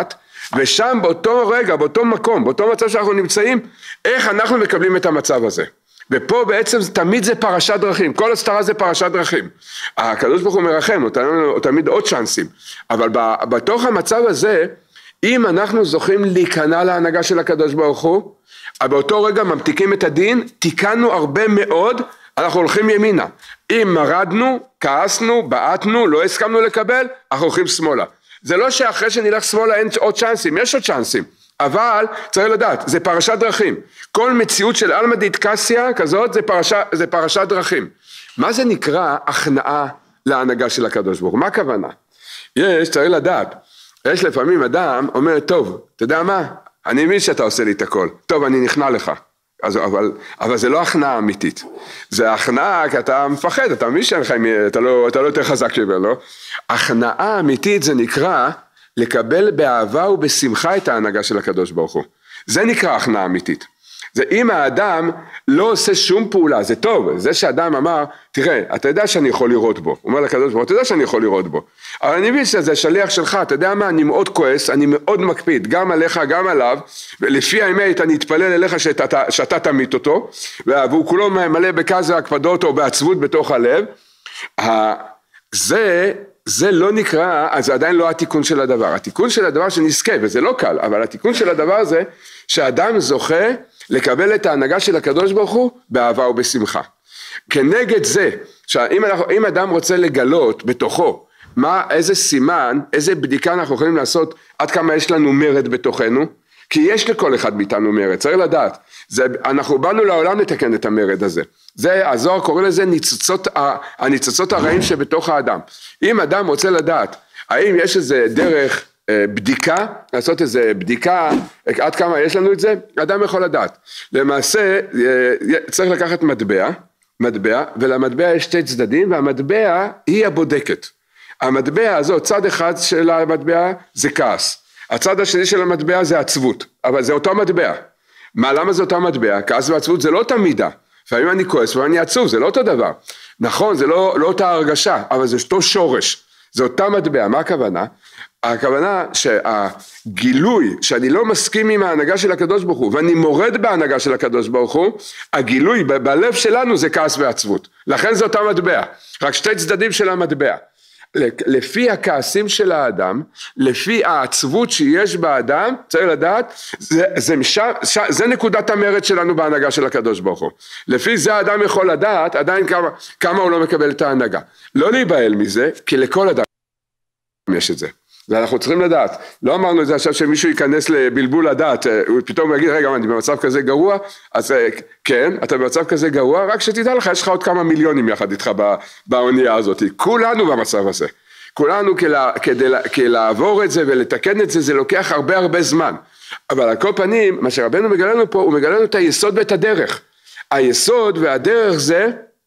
ושם באותו רגע, באותו מקום, באותו מצב שאנחנו נמצאים, איך אנחנו מקבלים את המצב הזה. ופה בעצם תמיד זה פרשת דרכים, כל הסתרה זה פרשת דרכים. הקדוש ברוך הוא מרחם, הוא תמיד, תמיד עוד צ'אנסים, אבל בתוך המצב הזה, אם אנחנו זוכים להיכנע להנהגה של הקדוש ברוך הוא, באותו רגע ממתיקים את הדין, תיקנו הרבה מאוד, אנחנו הולכים ימינה. אם מרדנו, כעסנו, בעטנו, לא הסכמנו לקבל, אנחנו הולכים שמאלה. זה לא שאחרי שנלך שמאלה אין עוד צ'אנסים, יש עוד צ'אנסים. אבל צריך לדעת, זה פרשת דרכים. כל מציאות של אלמא דיתקסיה כזאת, זה, פרשה, זה פרשת דרכים. מה זה נקרא הכנעה להנהגה של הקדוש ברוך הוא? מה הכוונה? יש, צריך לדעת. יש לפעמים אדם אומר, טוב, אתה יודע מה? אני מבין שאתה עושה לי את הכל. טוב, אני נכנע לך. אז, אבל, אבל זה לא הכנעה אמיתית. זה הכנעה כי אתה מפחד, אתה מבין שאתה לא, אתה לא יותר חזק ממנו. הכנעה אמיתית זה נקרא לקבל באהבה ובשמחה את ההנהגה של הקדוש ברוך הוא. זה נקרא הכנעה אמיתית. זה אם האדם לא עושה שום פעולה, זה טוב, זה שאדם אמר, תראה, אתה יודע שאני יכול לראות בו, הוא אומר לקדוש ברוך הוא, אתה יודע שאני יכול לראות בו, אבל אני מבין שזה שליח שלך, אתה יודע מה, אני מאוד כועס, אני מאוד מקפיד, גם עליך, גם עליו, ולפי האמת אני אתפלל אליך שאתה, שאתה תמית אותו, והוא כולו מלא בכעס והקפדות או בעצבות בתוך הלב, זה, זה לא נקרא, אז זה עדיין לא התיקון של הדבר, התיקון של הדבר שנזכה, וזה לא קל, אבל התיקון של הדבר זה, שאדם זוכה לקבל את ההנהגה של הקדוש ברוך הוא באהבה ובשמחה. כנגד זה, שאם אנחנו, אם אדם רוצה לגלות בתוכו, מה, איזה סימן, איזה בדיקה אנחנו יכולים לעשות, עד כמה יש לנו מרד בתוכנו, כי יש לכל אחד מאיתנו מרד, צריך לדעת, זה, אנחנו באנו לעולם לתקן את המרד הזה, זה, הזוהר קורא לזה ניצוצות, הניצוצות הרעים שבתוך האדם. אם אדם רוצה לדעת, האם יש איזה דרך, בדיקה, לעשות איזה בדיקה, עד כמה יש לנו את זה, אדם יכול לדעת. למעשה, צריך לקחת מטבע, מטבע, ולמטבע יש שתי צדדים, והמטבע היא הבודקת. המטבע הזאת, צד אחד של המטבע זה כעס, הצד השני של המטבע זה עצבות, אבל זה אותו מטבע. מה, למה זה אותו מטבע? כעס ועצבות זה לא אותה מידה, לפעמים אני כועס ואני עצוב, זה לא אותו דבר. נכון, זה לא, לא אותה הרגשה, אבל זה אותו שורש, זה אותה מטבע. מה הכוונה? הכוונה שהגילוי שאני לא מסכים עם ההנהגה של הקדוש ברוך הוא ואני מורד בהנהגה של הקדוש ברוך הוא, הגילוי ב- בלב שלנו זה כעס ועצבות, לכן זה אותה מטבע, רק שתי צדדים של המטבע. לפי הכעסים של האדם, לפי העצבות שיש באדם, צריך לדעת, זה, זה, משם, ש, זה נקודת המרד שלנו בהנהגה של הקדוש ברוך הוא. לפי זה האדם יכול לדעת עדיין כמה, כמה הוא לא מקבל את ההנהגה. לא להיבהל מזה, כי לכל אדם יש את זה. ואנחנו צריכים לדעת, לא אמרנו את זה עכשיו שמישהו ייכנס לבלבול לדעת, הוא פתאום יגיד, רגע, אני במצב כזה גרוע, אז כן, אתה במצב כזה גרוע, רק שתדע לך, יש לך עוד כמה מיליונים יחד איתך באונייה הזאת, כולנו במצב הזה, כולנו כדי, כדי לעבור את זה ולתקן את זה, זה לוקח הרבה הרבה זמן, אבל על כל פנים, מה שרבנו מגלה לנו פה, הוא מגלה לנו את היסוד ואת הדרך, היסוד והדרך זה,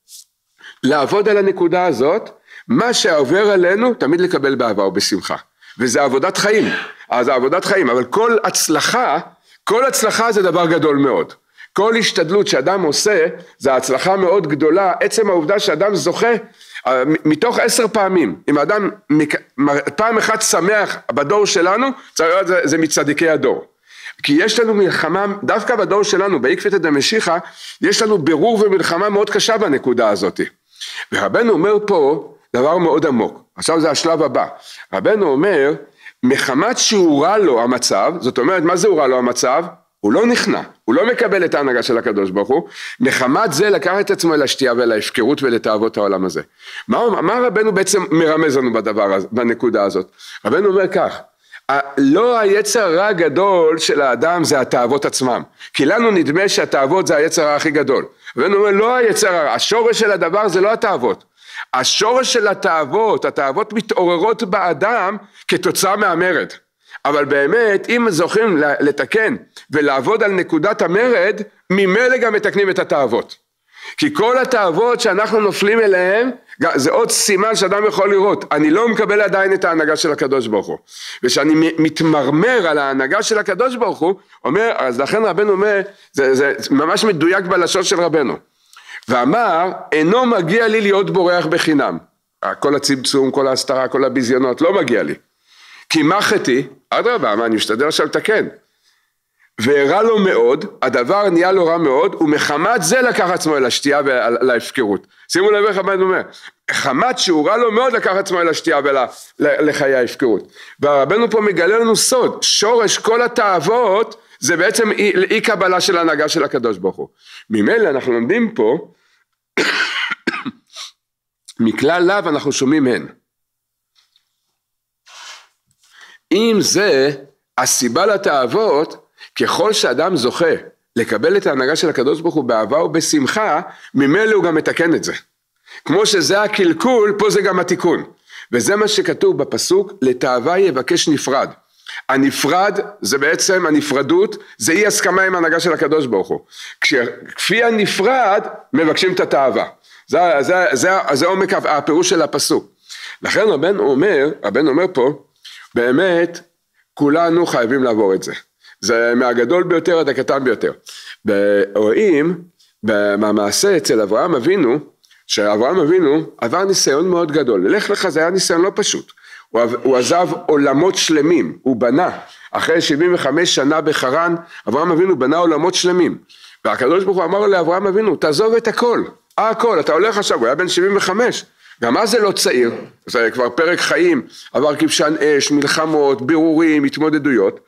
לעבוד על הנקודה הזאת, מה שעובר עלינו, תמיד לקבל באהבה ובשמחה. וזה עבודת חיים, אז זה עבודת חיים, אבל כל הצלחה, כל הצלחה זה דבר גדול מאוד. כל השתדלות שאדם עושה, זה הצלחה מאוד גדולה, עצם העובדה שאדם זוכה, מתוך עשר פעמים, אם האדם פעם אחת שמח בדור שלנו, צריך להיות זה, זה מצדיקי הדור. כי יש לנו מלחמה, דווקא בדור שלנו, בעקבתא דמשיחא, יש לנו בירור ומלחמה מאוד קשה בנקודה הזאת. ורבנו אומר פה, דבר מאוד עמוק, עכשיו זה השלב הבא, רבנו אומר, מחמת שהורע לו המצב, זאת אומרת, מה זה הורע לו המצב? הוא לא נכנע, הוא לא מקבל את ההנהגה של הקדוש ברוך הוא, מחמת זה לקח את עצמו אל השתייה ואל ההפקרות ולתאוות העולם הזה. מה, מה רבנו בעצם מרמז לנו בדבר, בנקודה הזאת? רבנו אומר כך, לא היצר הרע הגדול של האדם זה התאוות עצמם, כי לנו נדמה שהתאוות זה היצר הרע הכי גדול. רבנו אומר, לא היצר הרע, השורש של הדבר זה לא התאוות. השורש של התאוות, התאוות מתעוררות באדם כתוצאה מהמרד. אבל באמת, אם זוכים לתקן ולעבוד על נקודת המרד, ממילא גם מתקנים את התאוות. כי כל התאוות שאנחנו נופלים אליהם, זה עוד סימן שאדם יכול לראות, אני לא מקבל עדיין את ההנהגה של הקדוש ברוך הוא. ושאני מתמרמר על ההנהגה של הקדוש ברוך הוא, אומר, אז לכן רבנו אומר, זה, זה ממש מדויק בלשון של רבנו. ואמר, אינו מגיע לי להיות בורח בחינם. כל הצמצום, כל ההסתרה, כל הביזיונות, לא מגיע לי. כי מה חטאי? אדרבה, מה, אני משתדל עכשיו לתקן. והרע לו מאוד, הדבר נהיה לו רע מאוד, ומחמת זה לקח עצמו אל השתייה ולהפקרות. שימו לב איך הבן אומר, חמת שהוא רע לו מאוד לקח עצמו אל השתייה ולחיי ההפקרות. והרבנו פה מגלה לנו סוד, שורש כל התאוות, זה בעצם אי, אי קבלה של ההנהגה של הקדוש ברוך הוא. ממילא אנחנו לומדים פה, מכלל לאו אנחנו שומעים הן. אם זה הסיבה לתאוות, ככל שאדם זוכה לקבל את ההנהגה של הקדוש ברוך הוא באהבה ובשמחה, ממילא הוא גם מתקן את זה. כמו שזה הקלקול, פה זה גם התיקון. וזה מה שכתוב בפסוק, לתאווה יבקש נפרד. הנפרד זה בעצם הנפרדות, זה אי הסכמה עם ההנהגה של הקדוש ברוך הוא. כפי הנפרד מבקשים את התאווה. זה, זה, זה, זה עומק הפירוש של הפסוק. לכן רבן אומר, רבן אומר פה, באמת כולנו חייבים לעבור את זה. זה מהגדול ביותר עד הקטן ביותר. ורואים במעשה אצל אברהם אבינו, שאברהם אבינו עבר ניסיון מאוד גדול. לך לך זה היה ניסיון לא פשוט. הוא, הוא עזב עולמות שלמים, הוא בנה. אחרי שבעים וחמש שנה בחרן, אברהם אבינו בנה עולמות שלמים. והקדוש ברוך הוא אמר לו לאברהם אבינו, תעזוב את הכל. אה הכל, אתה הולך עכשיו, הוא היה בן שבעים וחמש. גם אז זה לא צעיר, זה כבר פרק חיים, עבר כבשן אש, מלחמות, בירורים, התמודדויות.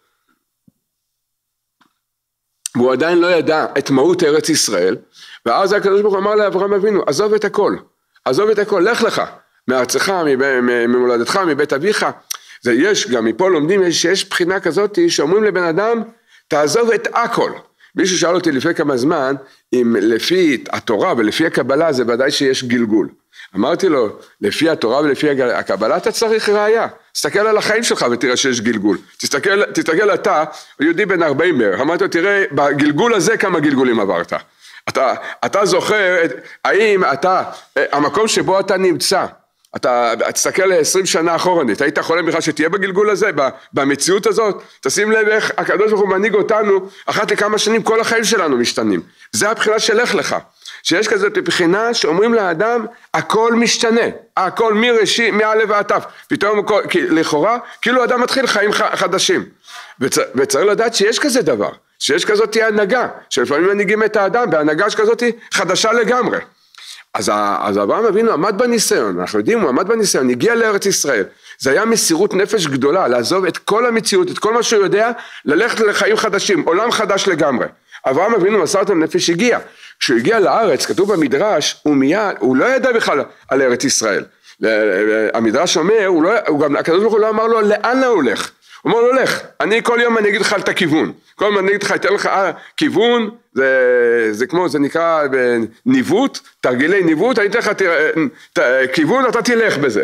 והוא עדיין לא ידע את מהות ארץ ישראל, ואז הקדוש ברוך הוא אמר לאברהם אבינו, עזוב את הכל, עזוב את הכל, לך לך, מארצך, ממולדתך, מבית אביך. זה יש, גם מפה לומדים שיש בחינה כזאת, שאומרים לבן אדם, תעזוב את הכל. מישהו שאל אותי לפני כמה זמן, אם לפי התורה ולפי הקבלה, זה ודאי שיש גלגול. אמרתי לו, לפי התורה ולפי הקבלה, אתה צריך ראייה. תסתכל על החיים שלך ותראה שיש גלגול. תסתכל, תסתכל אתה, יהודי בן ארבעים בערך. אמרתי לו, תראה, בגלגול הזה כמה גלגולים עברת. אתה, אתה זוכר, האם אתה, המקום שבו אתה נמצא, אתה תסתכל עשרים שנה אחורנית, היית חולם בכלל שתהיה בגלגול הזה, במציאות הזאת, תשים לב איך הקדוש ברוך הוא מנהיג אותנו, אחת לכמה שנים כל החיים שלנו משתנים. זה הבחינה שלך לך. שיש כזאת בחינה שאומרים לאדם, הכל משתנה, הכל מראשי, מא' ועד ת', פתאום לכאורה, כאילו אדם מתחיל חיים חדשים, וצ, וצריך לדעת שיש כזה דבר, שיש כזאת הנהגה, שלפעמים מנהיגים את האדם, בהנהגה שכזאת חדשה לגמרי. אז, אז אברהם אבינו עמד בניסיון, אנחנו יודעים, הוא עמד בניסיון, הגיע לארץ ישראל, זה היה מסירות נפש גדולה, לעזוב את כל המציאות, את כל מה שהוא יודע, ללכת לחיים חדשים, עולם חדש לגמרי. אברהם אבינו מסר את הנפש הגיע, כשהוא הגיע לארץ, כתוב במדרש, הוא מיד, הוא לא ידע בכלל על ארץ ישראל. המדרש אומר, הוא לא, הוא גם, הקדוש ברוך הוא לא אמר לו, לאן הוא הולך? הוא אומר לו, לך, אני כל יום אני אגיד לך את הכיוון. כל יום אני אגיד לך, אתן לך אה, כיוון, זה, זה כמו, זה נקרא ניווט, תרגילי ניווט, אני אתן לך כיוון, אתה תלך בזה.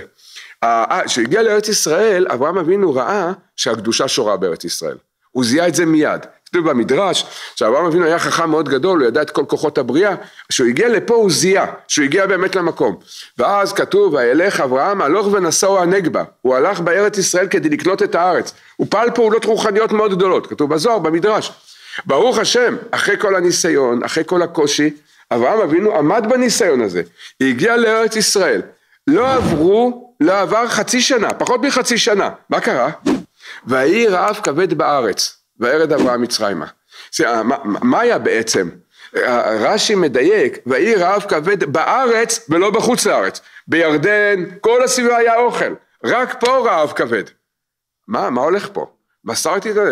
כשהוא הגיע לארץ ישראל, אברהם אבינו ראה שהקדושה שורה בארץ ישראל. הוא זיהה את זה מיד. כתוב במדרש, שאברהם אבינו היה חכם מאוד גדול, הוא ידע את כל כוחות הבריאה, כשהוא הגיע לפה הוא זיהה, שהוא הגיע באמת למקום. ואז כתוב, וילך אברהם הלוך ונסעו הנגבה, הוא הלך בארץ ישראל כדי לקנות את הארץ, הוא פעל פעולות רוחניות מאוד גדולות, כתוב בזוהר, במדרש. ברוך השם, אחרי כל הניסיון, אחרי כל הקושי, אברהם אבינו עמד בניסיון הזה, הגיע לארץ ישראל, לא עברו, לא עבר חצי שנה, פחות מחצי שנה, מה קרה? ויהי רעב כבד בארץ. וירד אברהם מצרימה. מה, מה היה בעצם? רש"י מדייק, ויהי רעב כבד בארץ ולא בחוץ לארץ. בירדן, כל הסביבה היה אוכל. רק פה רעב כבד. מה, מה הולך פה? מסרתי את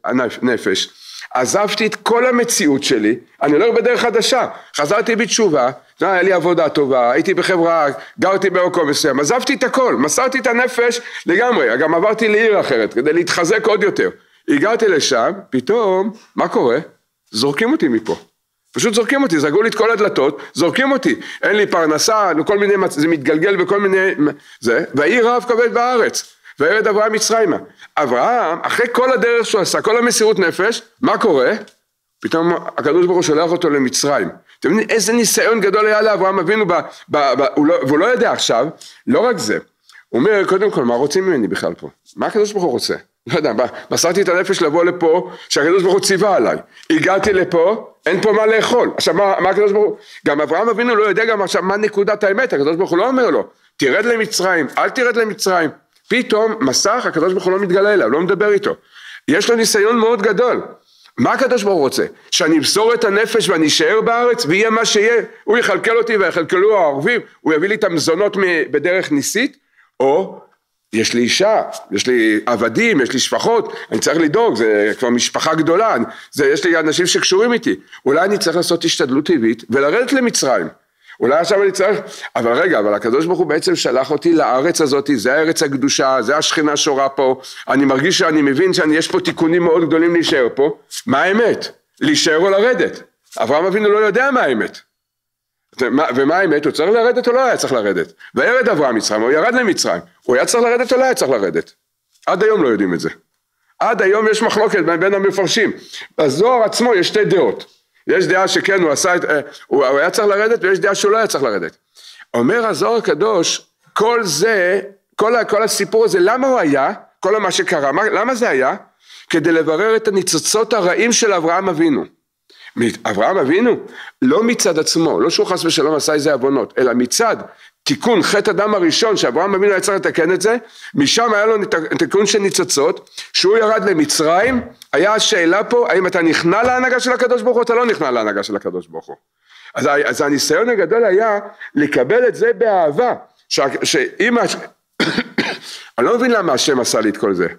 הנפש, עזבתי את כל המציאות שלי, אני הולך בדרך חדשה, חזרתי בתשובה, היה לי עבודה טובה, הייתי בחברה, גרתי במקום מסוים, עזבתי את הכל, מסרתי את הנפש לגמרי, גם עברתי לעיר אחרת, כדי להתחזק עוד יותר. הגעתי לשם, פתאום, מה קורה? זורקים אותי מפה. פשוט זורקים אותי, זרגו לי את כל הדלתות, זורקים אותי. אין לי פרנסה, כל מיני, זה מתגלגל בכל מיני, זה, ויהי רעב כבד בארץ, וירד אברהם מצרימה. אברהם, אחרי כל הדרך שהוא עשה, כל המסירות נפש, מה קורה? פתאום הקדוש ברוך הוא שולח אותו למצרים. אתם יודעים איזה ניסיון גדול היה לאברהם אבינו, ב, ב, ב, הוא לא, והוא לא יודע עכשיו, לא רק זה. הוא אומר, קודם כל, מה רוצים ממני בכלל פה? מה הקדוש ברוך הוא רוצה? לא יודע, מסרתי את הנפש לבוא לפה, שהקדוש ברוך הוא ציווה עליי. הגעתי לפה, אין פה מה לאכול. עכשיו, מה, מה הקדוש ברוך הוא? גם אברהם אבינו לא יודע גם עכשיו מה נקודת האמת. הקדוש ברוך הוא לא אומר לו, תרד למצרים, אל תרד למצרים. פתאום מסך, הקדוש ברוך הוא לא מתגלה אליו, לא מדבר איתו. יש לו ניסיון מאוד גדול. מה הקדוש ברוך הוא רוצה? שאני אמסור את הנפש ואני אשאר בארץ ויהיה מה שיהיה, הוא יחלקל אותי ויחלקלו הערבים, הוא יביא לי את המזונות בדרך ניסית, או יש לי אישה, יש לי עבדים, יש לי שפחות, אני צריך לדאוג, זה כבר משפחה גדולה, זה, יש לי אנשים שקשורים איתי, אולי אני צריך לעשות השתדלות טבעית ולרדת למצרים, אולי עכשיו אני צריך, אבל רגע, אבל הקדוש ברוך הוא בעצם שלח אותי לארץ הזאת, זה הארץ הקדושה, זה השכינה שורה פה, אני מרגיש שאני מבין שיש פה תיקונים מאוד גדולים להישאר פה, מה האמת? להישאר או לרדת? אברהם אבינו לא יודע מה האמת, ומה האמת? הוא צריך לרדת או לא היה צריך לרדת? וירד אברהם מצרים, הוא ירד למצרים, הוא היה צריך לרדת או לא היה צריך לרדת? עד היום לא יודעים את זה, עד היום יש מחלוקת בין המפרשים, בזוהר עצמו יש שתי דעות, יש דעה שכן הוא עשה, הוא היה צריך לרדת ויש דעה שהוא לא היה צריך לרדת. אומר הזוהר הקדוש, כל זה, כל, כל הסיפור הזה, למה הוא היה? כל מה שקרה, מה, למה זה היה? כדי לברר את הניצוצות הרעים של אברהם אבינו. אברהם אבינו, לא מצד עצמו, לא שהוא חס ושלום עשה איזה עוונות, אלא מצד תיקון חטא אדם הראשון, שאברהם אבינו היה צריך לתקן את זה, משם היה לו תיקון של ניצוצות, שהוא ירד למצרים, היה השאלה פה, האם אתה נכנע להנהגה של הקדוש ברוך הוא, אתה לא נכנע להנהגה של הקדוש ברוך הוא. אז, אז הניסיון הגדול היה לקבל את זה באהבה, ש, שאם, אני לא מבין למה השם עשה לי את כל זה,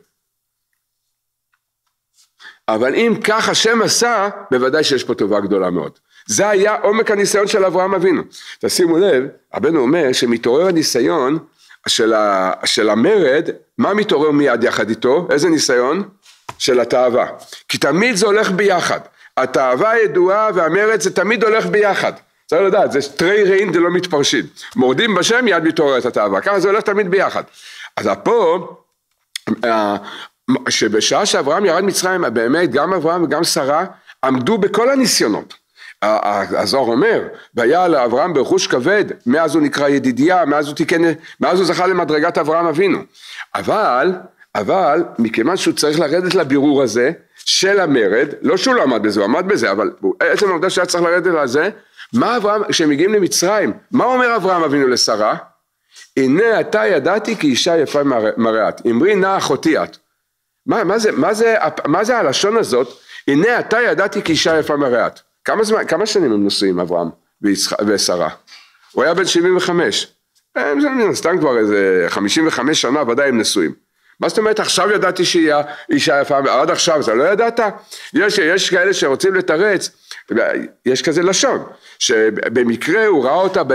אבל אם כך השם עשה, בוודאי שיש פה טובה גדולה מאוד. זה היה עומק הניסיון של אברהם אבינו. תשימו לב, רבנו אומר שמתעורר הניסיון של, ה, של המרד, מה מתעורר מיד יחד איתו? איזה ניסיון? של התאווה. כי תמיד זה הולך ביחד. התאווה הידועה והמרד זה תמיד הולך ביחד. צריך לדעת, זה תרי רעים זה לא מתפרשים. מורדים בשם יד מתעוררת התאווה. ככה זה הולך תמיד ביחד. אז פה, שבשעה שאברהם ירד מצרים, באמת גם אברהם וגם שרה עמדו בכל הניסיונות. הזוהר אומר, והיה לאברהם ברכוש כבד, מאז הוא נקרא ידידיה, מאז הוא תיקן, מאז הוא זכה למדרגת אברהם אבינו. אבל, אבל, מכיוון שהוא צריך לרדת לבירור הזה, של המרד, לא שהוא לא עמד בזה, הוא עמד בזה, אבל עצם העובדה שהיה צריך לרדת לזה, מה אברהם, כשהם מגיעים למצרים, מה אומר אברהם אבינו לשרה? הנה אתה ידעתי כי אישה יפה מראת, אמרי נא אחותי את. מה, מה זה, מה זה, מה זה הלשון הזאת? הנה אתה ידעתי כי אישה יפה מראת. כמה זמן, כמה שנים הם נשואים אברהם ושרה? הוא היה בן שבעים וחמש. הם סתם כבר איזה חמישים וחמש שנה, ודאי הם נשואים. מה זאת אומרת, עכשיו ידעתי שהיא אישה יפה, עד עכשיו זה לא ידעת? יש, יש כאלה שרוצים לתרץ, יש כזה לשון, שבמקרה הוא ראה אותה,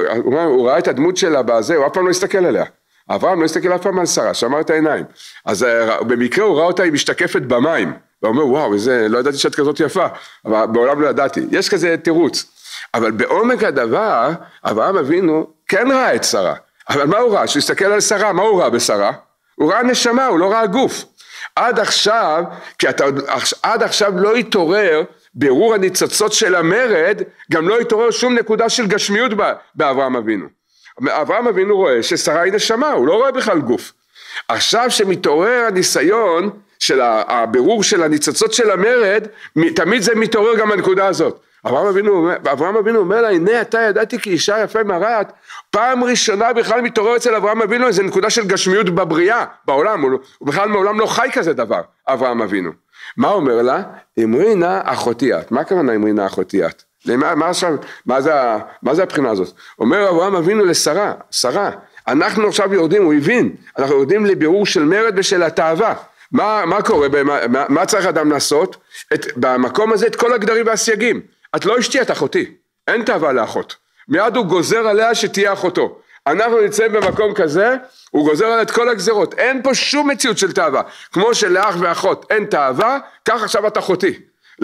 הוא ראה את הדמות שלה בזה, הוא אף פעם לא הסתכל עליה. אברהם לא הסתכל אף פעם על שרה, שמר את העיניים. אז במקרה הוא ראה אותה, היא משתקפת במים. והוא אומר, וואו, איזה, לא ידעתי שאת כזאת יפה, אבל בעולם לא ידעתי. יש כזה תירוץ. אבל בעומק הדבר, אברהם אבינו כן ראה את שרה. אבל מה הוא ראה? שהוא הסתכל על שרה, מה הוא ראה בשרה? הוא ראה נשמה, הוא לא ראה גוף. עד עכשיו, כי אתה, עד עכשיו לא התעורר, בירור הניצוצות של המרד, גם לא התעורר שום נקודה של גשמיות באברהם אבינו. אברהם אבינו רואה ששרה היא נשמה, הוא לא רואה בכלל גוף. עכשיו שמתעורר הניסיון של הבירור של הניצוצות של המרד, תמיד זה מתעורר גם הנקודה הזאת. אברהם אבינו, אברהם אבינו אומר לה, הנה אתה ידעתי כי אישה יפה מראת, פעם ראשונה בכלל מתעורר אצל אברהם אבינו איזו נקודה של גשמיות בבריאה, בעולם, הוא, הוא בכלל מעולם לא חי כזה דבר, אברהם אבינו. מה אומר לה? אמרי נא אחותי את. מה הכוונה אמרי נא אחותי את? מה, מה, עכשיו, מה, זה, מה זה הבחינה הזאת? אומר אברהם אבינו לשרה, שרה, אנחנו עכשיו יורדים, הוא הבין, אנחנו יורדים לבירור של מרד ושל התאווה. מה, מה קורה, מה, מה צריך אדם לעשות? את, במקום הזה את כל הגדרים והסייגים. את לא אשתי, את אחותי, אין תאווה לאחות. מיד הוא גוזר עליה שתהיה אחותו. אנחנו נמצאים במקום כזה, הוא גוזר עליה את כל הגזרות. אין פה שום מציאות של תאווה. כמו שלאח ואחות אין תאווה, כך עכשיו את אחותי.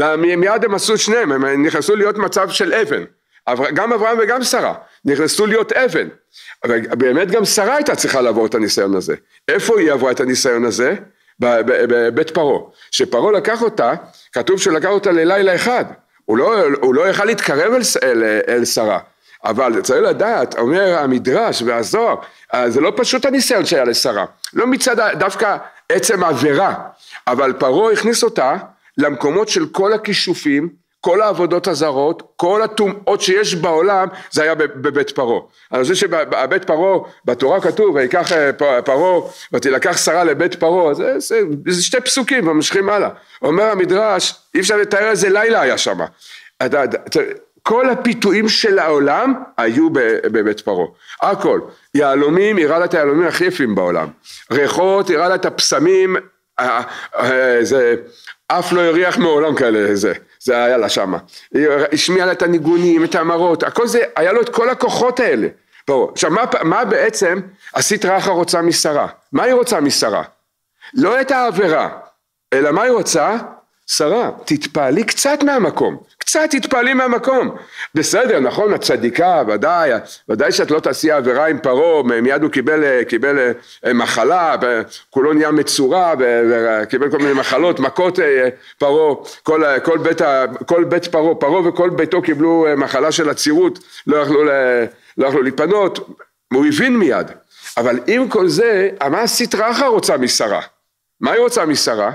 מיד הם עשו שניהם, הם נכנסו להיות מצב של אבן. גם אברהם וגם שרה נכנסו להיות אבן. באמת גם שרה הייתה צריכה לעבור את הניסיון הזה. איפה היא עברה את הניסיון הזה? בבית פרעה. שפרעה לקח אותה, כתוב שלקח אותה ללילה אחד. הוא לא, הוא לא יכל להתקרב אל, אל, אל שרה. אבל צריך לדעת, אומר המדרש והזוהר, זה לא פשוט הניסיון שהיה לשרה. לא מצד דווקא עצם העבירה. אבל פרעה הכניס אותה למקומות של כל הכישופים, כל העבודות הזרות, כל הטומאות שיש בעולם, זה היה בבית פרעה. אני חושב שבבית פרעה, בתורה כתוב, ויקח פרעה, ותלקח שרה לבית פרעה, זה, זה, זה שתי פסוקים, וממשיכים הלאה. אומר המדרש, אי אפשר לתאר איזה לילה היה שם. כל הפיתויים של העולם היו בבית פרעה. הכל. יהלומים, הראה לה את היהלומים הכי יפים בעולם. ריחות, הראה לה את הפסמים, זה אף לא יריח מעולם כאלה, זה, זה היה לה שמה. השמיע לה את הניגונים, את האמרות, הכל זה, היה לו את כל הכוחות האלה. בואו, עכשיו, מה, מה בעצם הסטרא אחרא רוצה משרה? מה היא רוצה משרה? לא את העבירה, אלא מה היא רוצה? שרה, תתפעלי קצת מהמקום, קצת תתפעלי מהמקום. בסדר, נכון, הצדיקה, ודאי, ודאי שאת לא תעשי עבירה עם פרעה, מיד הוא קיבל, קיבל מחלה, כולו נהיה מצורע, וקיבל כל מיני מחלות, מכות פרעה, כל, כל בית, כל בית פרעה, פרעה וכל ביתו קיבלו מחלה של הצירות, לא יכלו, לא יכלו להיפנות, הוא הבין מיד. אבל עם כל זה, מה הסטרא אחרא רוצה משרה? מה היא רוצה משרה?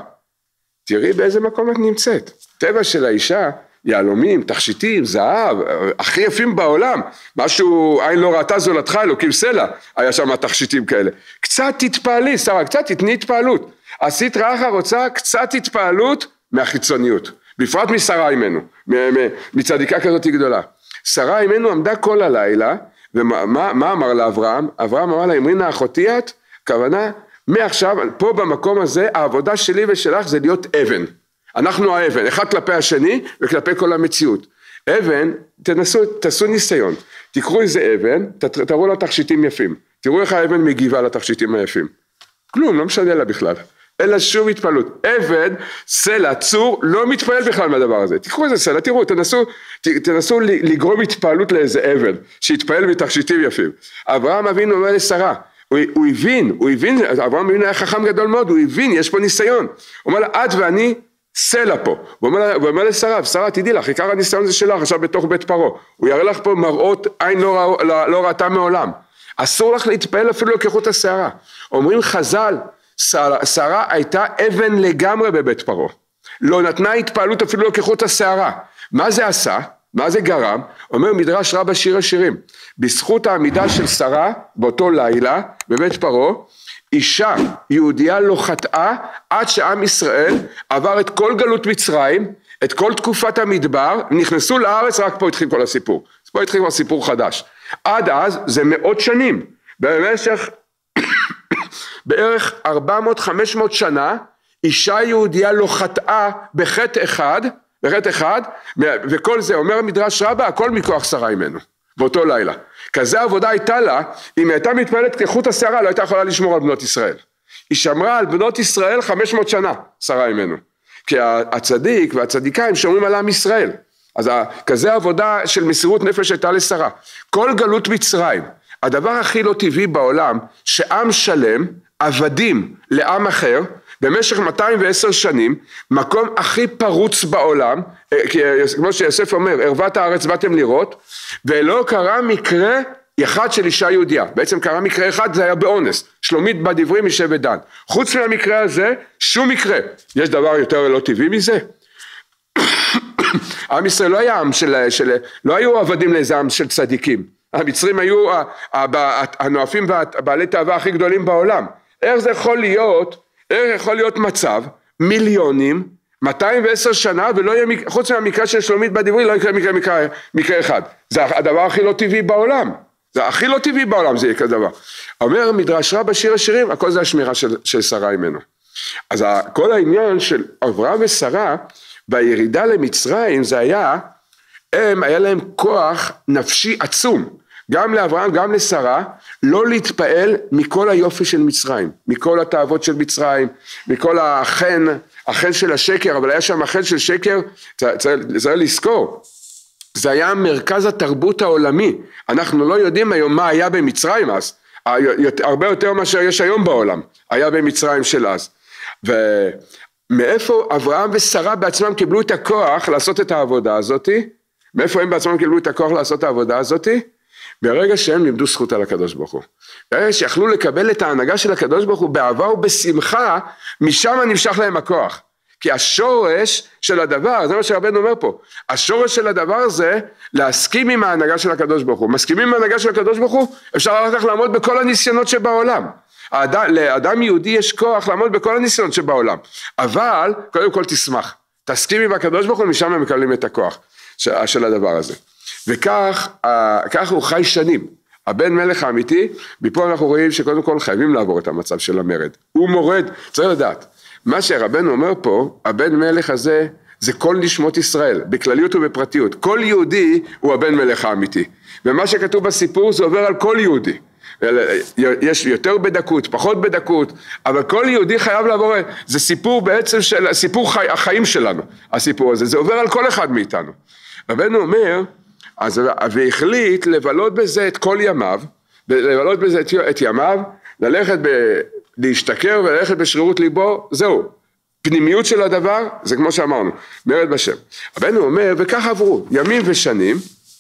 תראי באיזה מקום את נמצאת. טבע של האישה, יהלומים, תכשיטים, זהב, הכי יפים בעולם. משהו, עין לא ראתה זולתך, אלוקים סלע, היה שם תכשיטים כאלה. קצת תתפעלי, שרה, קצת תתני התפעלות. הסטרא אחרא רוצה קצת התפעלות מהחיצוניות. בפרט משרה אימנו, מצדיקה כזאת גדולה. שרה אימנו עמדה כל הלילה, ומה מה אמר לה אברהם? אברהם אמר לה, אמרינה אחותי את, כוונה, מעכשיו, פה במקום הזה, העבודה שלי ושלך זה להיות אבן. אנחנו האבן, אחד כלפי השני וכלפי כל המציאות. אבן, תנסו, תעשו ניסיון. תקחו איזה אבן, תראו לה תכשיטים יפים. תראו איך האבן מגיבה לתכשיטים היפים. כלום, לא משנה לה בכלל. אלא שום התפעלות. אבן, סלע, צור, לא מתפעל בכלל מהדבר הזה. תקחו איזה סלע, תראו, תנסו, תנסו לגרום התפעלות לאיזה אבן, שיתפעל מתכשיטים יפים. אברהם אבינו אומר לשרה, הוא, הוא הבין, הוא הבין, אברהם אבינו היה חכם גדול מאוד, הוא הבין, יש פה ניסיון. הוא אומר לה, את ואני סלע פה. הוא אומר, הוא אומר לשרה, שרה, תדעי לך, עיקר הניסיון זה שלך, עכשיו בתוך בית פרעה. הוא יראה לך פה מראות עין לא, לא, לא ראתה מעולם. אסור לך להתפעל אפילו כחוט השערה. אומרים חז"ל, שרה, שרה הייתה אבן לגמרי בבית פרעה. לא נתנה התפעלות אפילו לא כחוט השערה. מה זה עשה? מה זה גרם? אומר מדרש רבה שיר השירים. בזכות העמידה של שרה באותו לילה בבית פרעה, אישה יהודייה לא חטאה עד שעם ישראל עבר את כל גלות מצרים, את כל תקופת המדבר, נכנסו לארץ, רק פה התחיל כל הסיפור. פה התחיל כבר סיפור חדש. עד אז זה מאות שנים. במשך בערך ארבע מאות חמש מאות שנה, אישה יהודייה לא חטאה בחטא אחד, בחטא אחד, וכל זה אומר מדרש רבה, הכל מכוח שרה אימנו, באותו לילה. כזה עבודה הייתה לה, אם היא הייתה מתפעלת כחוט השערה, לא הייתה יכולה לשמור על בנות ישראל. היא שמרה על בנות ישראל חמש מאות שנה, שרה אימנו. כי הצדיק והצדיקה הם שומרים על עם ישראל. אז כזה עבודה של מסירות נפש הייתה לשרה. כל גלות מצרים, הדבר הכי לא טבעי בעולם, שעם שלם, עבדים לעם אחר, במשך מאתיים ועשר שנים, מקום הכי פרוץ בעולם, כמו שיוסף אומר, ערוות הארץ באתם לראות, ולא קרה מקרה אחד של אישה יהודיה, בעצם קרה מקרה אחד, זה היה באונס, שלומית בת דברי משבט דן. חוץ מהמקרה הזה, שום מקרה. יש דבר יותר לא טבעי מזה? עם ישראל לא היה עם של, של, לא היו עבדים לאיזה עם של צדיקים. המצרים היו הנואפים והבעלי תאווה הכי גדולים בעולם. איך זה יכול להיות, איך יכול להיות מצב, מיליונים, מאתיים ועשר שנה, ולא יהיה, חוץ מהמקרה של שלומית בת דברי, לא יקרה מקרה, מקרה, מקרה אחד. זה הדבר הכי לא טבעי בעולם. זה הכי לא טבעי בעולם, זה יהיה כזה דבר. אומר מדרש רבה שיר השירים, הכל זה השמירה של, של שרה אימנו. אז כל העניין של אברהם ושרה, בירידה למצרים זה היה, הם היה להם כוח נפשי עצום, גם לאברהם גם לשרה, לא להתפעל מכל היופי של מצרים, מכל התאוות של מצרים, מכל החן, החן של השקר, אבל היה שם החן של שקר, צריך לזכור, זה היה מרכז התרבות העולמי, אנחנו לא יודעים היום מה היה במצרים אז, הרבה יותר מאשר יש היום בעולם, היה במצרים של אז, ו... מאיפה אברהם ושרה בעצמם קיבלו את הכוח לעשות את העבודה הזאת? מאיפה הם בעצמם קיבלו את הכוח לעשות את העבודה הזאת? ברגע שהם לימדו זכות על הקדוש ברוך הוא. ברגע שיכלו לקבל את ההנהגה של הקדוש ברוך הוא באהבה ובשמחה, משם נמשך להם הכוח. כי השורש של הדבר, זה מה שרבנו אומר פה, השורש של הדבר זה להסכים עם ההנהגה של הקדוש ברוך הוא. מסכימים עם ההנהגה של הקדוש ברוך הוא, אפשר אחר כך לעמוד בכל הניסיונות שבעולם. האדם, לאדם יהודי יש כוח לעמוד בכל הניסיונות שבעולם, אבל קודם כל תשמח, תסכים עם הקדוש ברוך הוא, משם הם מקבלים את הכוח של, של הדבר הזה. וכך כך הוא חי שנים. הבן מלך האמיתי, מפה אנחנו רואים שקודם כל חייבים לעבור את המצב של המרד. הוא מורד, צריך לדעת. מה שרבנו אומר פה, הבן מלך הזה, זה כל נשמות ישראל, בכלליות ובפרטיות. כל יהודי הוא הבן מלך האמיתי. ומה שכתוב בסיפור זה עובר על כל יהודי. יש יותר בדקות, פחות בדקות, אבל כל יהודי חייב לעבור, זה סיפור בעצם של, סיפור חי, החיים שלנו, הסיפור הזה, זה עובר על כל אחד מאיתנו. רבנו אומר, אז, והחליט לבלות בזה את כל ימיו, לבלות בזה את, את ימיו, ללכת ב, להשתכר וללכת בשרירות ליבו, זהו. פנימיות של הדבר, זה כמו שאמרנו, מרד בשם. רבנו אומר, וכך עברו, ימים ושנים,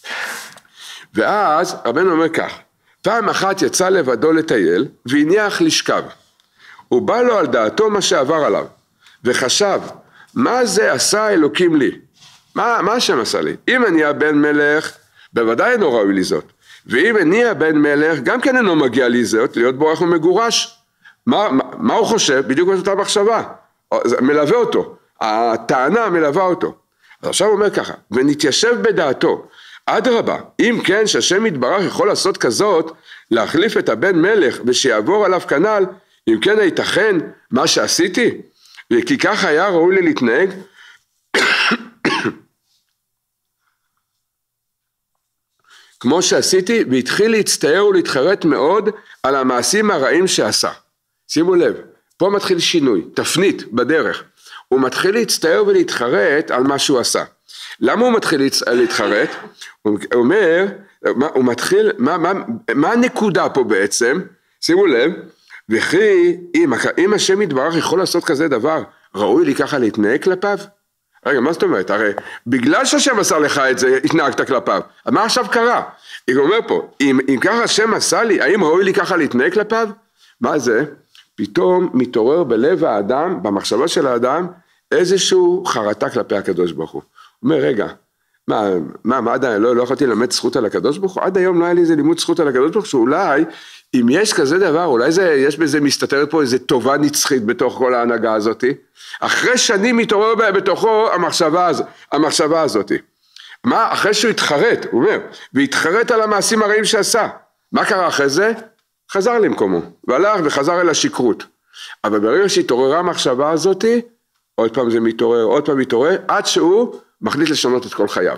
ואז רבנו אומר כך, פעם אחת יצא לבדו לטייל, והניח לשכב. הוא בא לו על דעתו מה שעבר עליו, וחשב, מה זה עשה אלוקים לי? מה, מה השם עשה לי? אם אני הבן מלך, בוודאי אינו ראוי לי זאת. ואם אני הבן מלך, גם כן אינו מגיע לי זאת, להיות בורח ומגורש. מה, מה, מה הוא חושב? בדיוק את אותה מחשבה. מלווה אותו. הטענה מלווה אותו. אז עכשיו הוא אומר ככה, ונתיישב בדעתו. אדרבה, אם כן שהשם יתברך יכול לעשות כזאת, להחליף את הבן מלך ושיעבור עליו כנל, אם כן הייתכן מה שעשיתי, כי כך היה ראוי לי להתנהג, כמו שעשיתי, והתחיל להצטער ולהתחרט מאוד על המעשים הרעים שעשה. שימו לב, פה מתחיל שינוי, תפנית בדרך, הוא מתחיל להצטער ולהתחרט על מה שהוא עשה. למה הוא מתחיל להתחרט? הוא אומר, הוא מתחיל, מה, מה, מה הנקודה פה בעצם? שימו לב, וכי אם, אם השם יתברך יכול לעשות כזה דבר, ראוי לי ככה להתנהג כלפיו? רגע, מה זאת אומרת? הרי בגלל שהשם עשה לך את זה, התנהגת כלפיו. מה עכשיו קרה? הוא אומר פה, אם, אם ככה השם עשה לי, האם ראוי לי ככה להתנהג כלפיו? מה זה? פתאום מתעורר בלב האדם, במחשבה של האדם, איזשהו חרטה כלפי הקדוש ברוך הוא. הוא אומר, רגע, מה, מה, מה עדיין, לא, לא יכולתי ללמד זכות על הקדוש ברוך הוא? עד היום לא היה לי איזה לימוד זכות על הקדוש ברוך הוא, שאולי, אם יש כזה דבר, אולי זה, יש בזה, מסתתרת פה איזה טובה נצחית בתוך כל ההנהגה הזאת. אחרי שנים מתעורר בתוכו המחשבה, המחשבה הזאת. מה, אחרי שהוא התחרט, הוא אומר, והתחרט על המעשים הרעים שעשה. מה קרה אחרי זה? חזר למקומו, והלך וחזר אל השקרות. אבל ברגע שהתעוררה המחשבה הזאת, עוד פעם זה מתעורר, עוד פעם מתעורר, עד שהוא מחליט לשנות את כל חייו.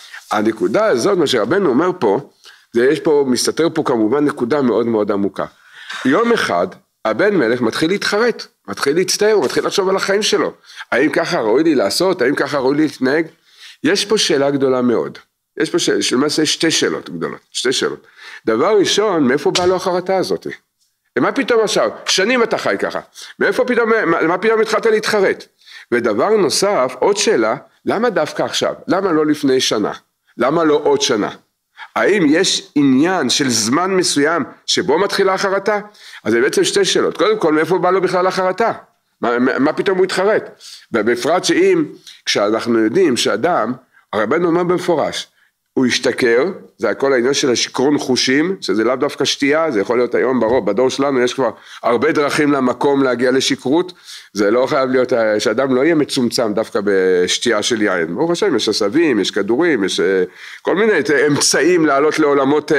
הנקודה הזאת, מה שרבנו אומר פה, זה יש פה, מסתתר פה כמובן נקודה מאוד מאוד עמוקה. יום אחד, הבן מלך מתחיל להתחרט, מתחיל להצטער, הוא מתחיל לחשוב על החיים שלו. האם ככה ראוי לי לעשות, האם ככה ראוי לי להתנהג? יש פה שאלה גדולה מאוד. יש פה שאלה, שלמעשה שתי שאלות גדולות, שתי שאלות. דבר ראשון, מאיפה באה לו החרטה הזאת? מה פתאום עכשיו? שנים אתה חי ככה. מאיפה פתאום, מה פתאום התחלת להתחרט? ודבר נוסף, עוד שאלה, למה דווקא עכשיו? למה לא לפני שנה? למה לא עוד שנה? האם יש עניין של זמן מסוים שבו מתחילה החרטה? אז זה בעצם שתי שאלות. קודם כל, מאיפה בא לו בכלל החרטה? מה, מה פתאום הוא התחרט? ובפרט שאם, כשאנחנו יודעים שאדם, הרבנו אומר במפורש, הוא ישתכר, זה הכל העניין של השכרון חושים, שזה לאו דווקא שתייה, זה יכול להיות היום ברוב, בדור שלנו יש כבר הרבה דרכים למקום להגיע לשכרות, זה לא חייב להיות, שאדם לא יהיה מצומצם דווקא בשתייה של יין, ברוך השם, יש עשבים, יש כדורים, יש כל מיני אמצעים לעלות לעולמות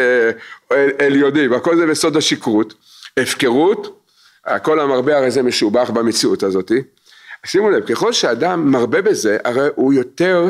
עליונים, הכל זה בסוד השכרות, הפקרות, הכל המרבה הרי זה משובח במציאות הזאת, שימו לב, ככל שאדם מרבה בזה, הרי הוא יותר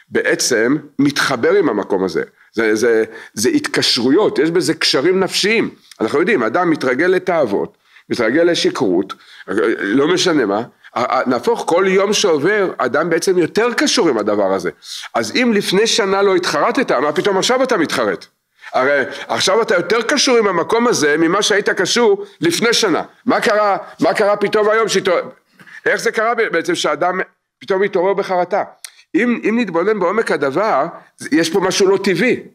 בעצם מתחבר עם המקום הזה, זה, זה, זה התקשרויות, יש בזה קשרים נפשיים, אנחנו יודעים, אדם מתרגל לתאוות, מתרגל לשכרות, לא משנה מה, נהפוך כל יום שעובר, אדם בעצם יותר קשור עם הדבר הזה, אז אם לפני שנה לא התחרטת, מה פתאום עכשיו אתה מתחרט? הרי עכשיו אתה יותר קשור עם המקום הזה, ממה שהיית קשור לפני שנה, מה קרה, מה קרה פתאום היום, שיתו... איך זה קרה בעצם שאדם פתאום מתעורר בחרטה? אם, אם נתבונן בעומק הדבר, יש פה משהו לא טבעי,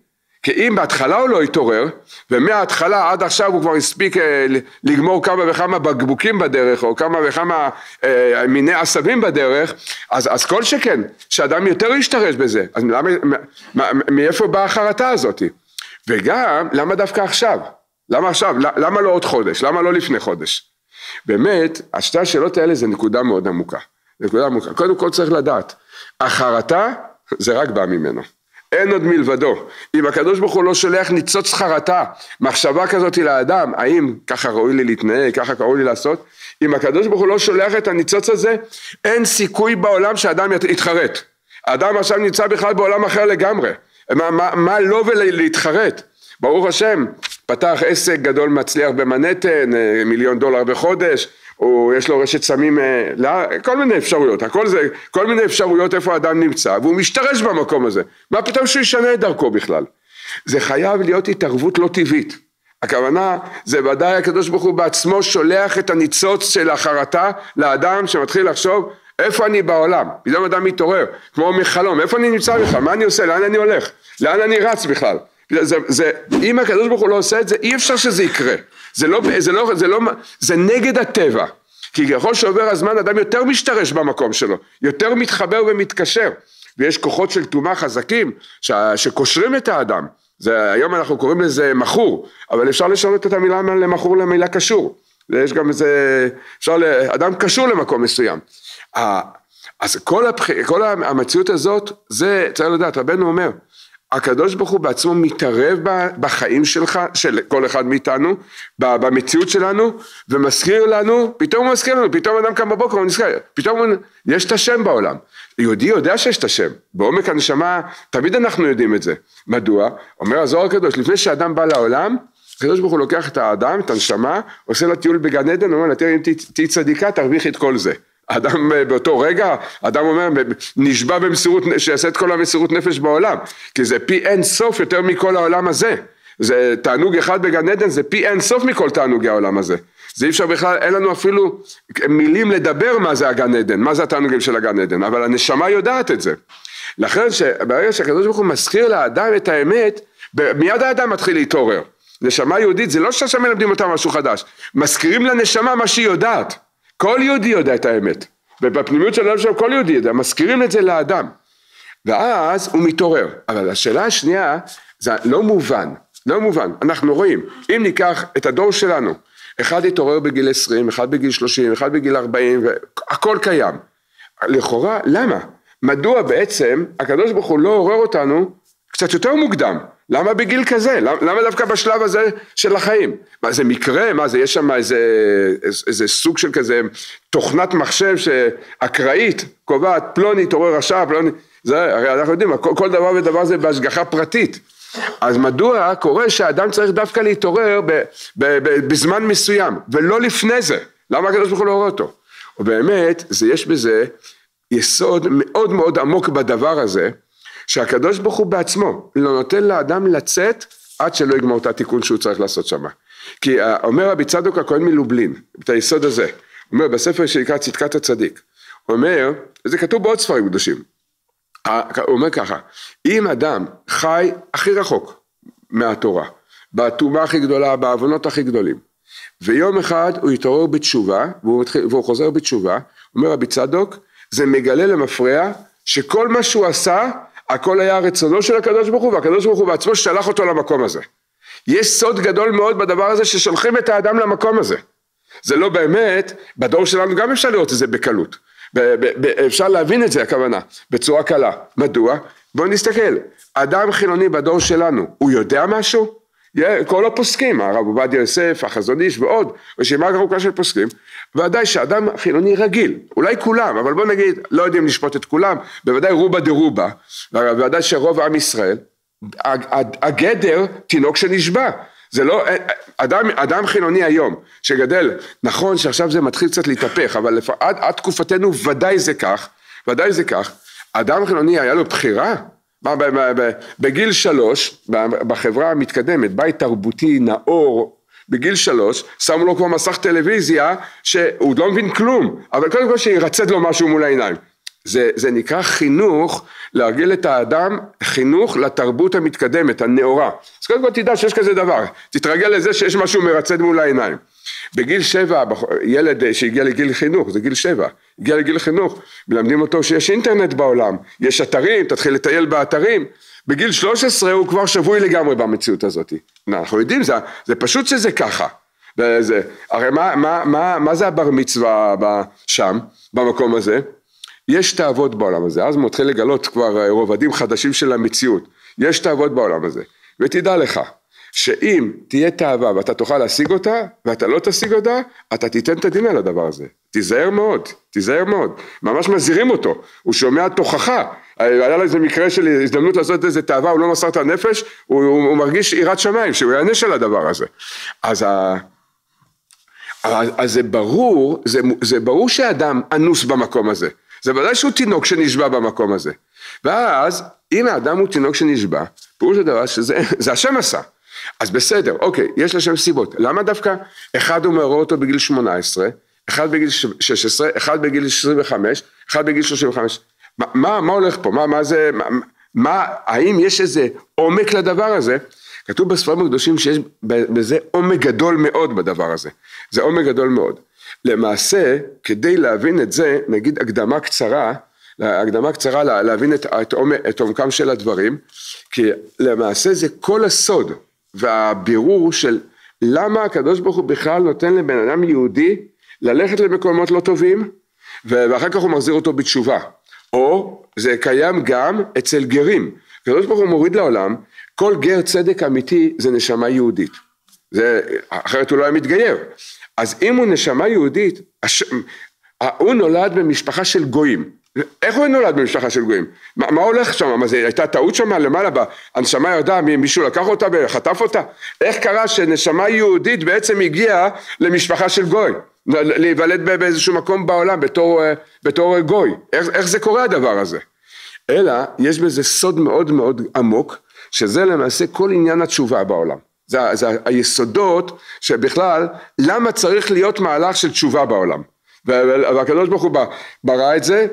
כי אם בהתחלה הוא לא התעורר, ומההתחלה עד עכשיו הוא כבר הספיק לגמור כמה וכמה בקבוקים בדרך, או כמה וכמה אה, מיני עשבים בדרך, אז, אז כל שכן, שאדם יותר ישתרש בזה, אז למה, מאיפה באה החרטה הזאת? וגם, למה דווקא עכשיו? למה עכשיו? למה לא עוד חודש? למה לא לפני חודש? באמת, השתי השאלות האלה זה נקודה מאוד עמוקה. נקודה עמוקה. קודם כל צריך לדעת, החרטה זה רק בא ממנו. אין עוד מלבדו. אם הקדוש ברוך הוא לא שולח ניצוץ חרטה, מחשבה כזאת לאדם, האם ככה ראוי לי להתנהג, ככה ראוי לי לעשות, אם הקדוש ברוך הוא לא שולח את הניצוץ הזה, אין סיכוי בעולם שאדם יתחרט. האדם עכשיו נמצא בכלל בעולם אחר לגמרי. מה, מה, מה לא ולהתחרט? ברוך השם, פתח עסק גדול מצליח במנהטן, מיליון דולר בחודש, או יש לו רשת סמים, כל מיני אפשרויות, הכל זה, כל מיני אפשרויות איפה האדם נמצא, והוא משתרש במקום הזה. מה פתאום שהוא ישנה את דרכו בכלל? זה חייב להיות התערבות לא טבעית. הכוונה, זה ודאי הקדוש ברוך הוא בעצמו שולח את הניצוץ של החרטה לאדם שמתחיל לחשוב, איפה אני בעולם? פתאום אדם מתעורר, כמו מחלום, איפה אני נמצא בכלל? מה אני עושה? לאן אני הולך? לאן אני רץ בכלל? זה, זה, אם הקדוש ברוך הוא לא עושה את זה, אי אפשר שזה יקרה. זה לא, זה לא, זה לא, זה נגד הטבע. כי ככל שעובר הזמן, אדם יותר משתרש במקום שלו, יותר מתחבר ומתקשר. ויש כוחות של תאומה חזקים, ש, שקושרים את האדם. זה, היום אנחנו קוראים לזה מחור, אבל אפשר לשנות את המילה למחור למילה קשור. יש גם איזה, אפשר, אדם קשור למקום מסוים. אז כל, הבח... כל המציאות הזאת, זה צריך לדעת, רבנו אומר, הקדוש ברוך הוא בעצמו מתערב בחיים שלך, של כל אחד מאיתנו, במציאות שלנו, ומזכיר לנו, פתאום הוא מזכיר לנו, פתאום אדם קם בבוקר, הוא נזכר, פתאום הוא, יש את השם בעולם. יהודי יודע שיש את השם, בעומק הנשמה, תמיד אנחנו יודעים את זה. מדוע? אומר הזוהר הקדוש, לפני שאדם בא לעולם, הקדוש ברוך הוא לוקח את האדם, את הנשמה, עושה לה טיול בגן עדן, אומר לה, תראי, אם תהי צדיקה, תרוויחי את כל זה. האדם באותו רגע, האדם אומר, נשבע במסירות, שיעשה את כל המסירות נפש בעולם, כי זה פי אין סוף יותר מכל העולם הזה. זה תענוג אחד בגן עדן, זה פי אין סוף מכל תענוגי העולם הזה. זה אי אפשר בכלל, אין לנו אפילו מילים לדבר מה זה הגן עדן, מה זה התענוגים של הגן עדן, אבל הנשמה יודעת את זה. לכן שברגע שהקדוש ברוך הוא מזכיר לאדם את האמת, מיד האדם מתחיל להתעורר. נשמה יהודית, זה לא שהשם מלמדים אותה משהו חדש, מזכירים לנשמה מה שהיא יודעת. כל יהודי יודע את האמת, ובפנימיות של הלב שלו כל יהודי יודע, מזכירים את זה לאדם, ואז הוא מתעורר. אבל השאלה השנייה, זה לא מובן, לא מובן, אנחנו רואים, אם ניקח את הדור שלנו, אחד יתעורר בגיל עשרים, אחד בגיל שלושים, אחד בגיל ארבעים, הכל קיים. לכאורה, למה? מדוע בעצם הקדוש ברוך הוא לא עורר אותנו קצת יותר מוקדם? למה בגיל כזה? למה דווקא בשלב הזה של החיים? מה זה מקרה? מה זה? יש שם איזה, איזה סוג של כזה תוכנת מחשב שאקראית קובעת פלוני תעורר רשע, פלוני, זה, הרי אנחנו יודעים, כל, כל דבר ודבר זה בהשגחה פרטית. אז מדוע קורה שהאדם צריך דווקא להתעורר ב, ב, ב, בזמן מסוים, ולא לפני זה? למה הקדוש ברוך הוא לא עורר אותו? ובאמת, זה, יש בזה יסוד מאוד מאוד עמוק בדבר הזה, שהקדוש ברוך הוא בעצמו לא נותן לאדם לצאת עד שלא יגמור את התיקון שהוא צריך לעשות שם. כי אומר רבי צדוק הכהן מלובלין, את היסוד הזה, אומר בספר שנקרא צדקת הצדיק, הוא אומר, זה כתוב בעוד ספרים קדושים, הוא אומר ככה, אם אדם חי הכי רחוק מהתורה, בתאומה הכי גדולה, בעוונות הכי גדולים, ויום אחד הוא יתעורר בתשובה, והוא, והוא חוזר בתשובה, אומר רבי צדוק, זה מגלה למפרע, שכל מה שהוא עשה, הכל היה רצונו של הקדוש ברוך הוא, והקדוש ברוך הוא בעצמו שלח אותו למקום הזה. יש סוד גדול מאוד בדבר הזה, ששולחים את האדם למקום הזה. זה לא באמת, בדור שלנו גם אפשר לראות את זה בקלות. אפשר להבין את זה, הכוונה, בצורה קלה. מדוע? בואו נסתכל. אדם חילוני בדור שלנו, הוא יודע משהו? כל הפוסקים, הרב עובדיה יוסף, החזון איש ועוד, רשימה ארוכה של פוסקים, ודאי שאדם חילוני רגיל, אולי כולם, אבל בוא נגיד, לא יודעים לשפוט את כולם, בוודאי רובה דרובה, ודאי שרוב עם ישראל, הגדר תינוק שנשבע, זה לא, אדם, אדם חילוני היום, שגדל, נכון שעכשיו זה מתחיל קצת להתהפך, אבל עד, עד תקופתנו ודאי זה כך, ודאי זה כך, אדם חילוני היה לו בחירה, בגיל שלוש, בחברה המתקדמת, בית תרבותי נאור, בגיל שלוש, שמו לו כבר מסך טלוויזיה, שהוא לא מבין כלום, אבל קודם כל שירצד לו משהו מול העיניים. זה, זה נקרא חינוך, להרגיל את האדם, חינוך לתרבות המתקדמת, הנאורה. אז קודם כל תדע שיש כזה דבר, תתרגל לזה שיש משהו מרצד מול העיניים. בגיל שבע, ילד שהגיע לגיל חינוך, זה גיל שבע, הגיע לגיל חינוך, מלמדים אותו שיש אינטרנט בעולם, יש אתרים, תתחיל לטייל באתרים, בגיל שלוש עשרה הוא כבר שבוי לגמרי במציאות הזאת. אנחנו יודעים, זה, זה פשוט שזה ככה. וזה, הרי מה, מה, מה, מה זה הבר מצווה שם, במקום הזה? יש תאוות בעולם הזה, אז מתחיל לגלות כבר רובדים חדשים של המציאות, יש תאוות בעולם הזה, ותדע לך, שאם תהיה תאווה ואתה תוכל להשיג אותה, ואתה לא תשיג אותה, אתה תיתן את הדין על הדבר הזה, תיזהר מאוד, תיזהר מאוד, ממש מזהירים אותו, הוא שומע תוכחה, היה לו איזה מקרה של הזדמנות לעשות איזה תאווה, הוא לא מסר את הנפש, הוא, הוא, הוא מרגיש יראת שמיים, שהוא יענש על הדבר הזה, אז ה... אז זה ברור, זה, זה ברור שהאדם אנוס במקום הזה, זה ודאי שהוא תינוק שנשבע במקום הזה, ואז אם האדם הוא תינוק שנשבע, פירוש הדבר שזה זה השם עשה, אז בסדר, אוקיי, יש לשם סיבות, למה דווקא אחד הוא מעורר אותו בגיל שמונה עשרה, אחד בגיל שש עשרה, אחד בגיל עשרים וחמש, אחד בגיל שלושים וחמש, מה, מה, מה הולך פה, מה, מה זה, מה, מה, האם יש איזה עומק לדבר הזה? כתוב בספרים הקדושים שיש בזה עומק גדול מאוד בדבר הזה, זה עומק גדול מאוד. למעשה, כדי להבין את זה, נגיד הקדמה קצרה, הקדמה קצרה להבין את, את, את עומקם של הדברים, כי למעשה זה כל הסוד והבירור של למה הקדוש ברוך הוא בכלל נותן לבן אדם יהודי ללכת למקומות לא טובים, ואחר כך הוא מחזיר אותו בתשובה, או זה קיים גם אצל גרים, הקדוש ברוך הוא מוריד לעולם, כל גר צדק אמיתי זה נשמה יהודית, זה, אחרת הוא לא היה מתגייר, אז אם הוא נשמה יהודית, הש... הוא נולד במשפחה של גויים, איך הוא נולד במשפחה של גויים? מה, מה הולך שם? מה זה, הייתה טעות שם למעלה, הנשמה ירדה, מישהו לקח אותה וחטף אותה? איך קרה שנשמה יהודית בעצם הגיעה למשפחה של גוי? להיוולד באיזשהו מקום בעולם בתור, בתור גוי, איך, איך זה קורה הדבר הזה? אלא יש בזה סוד מאוד מאוד עמוק, שזה למעשה כל עניין התשובה בעולם. זה, זה היסודות שבכלל, למה צריך להיות מהלך של תשובה בעולם? והקדוש ברוך הוא ברא את זה,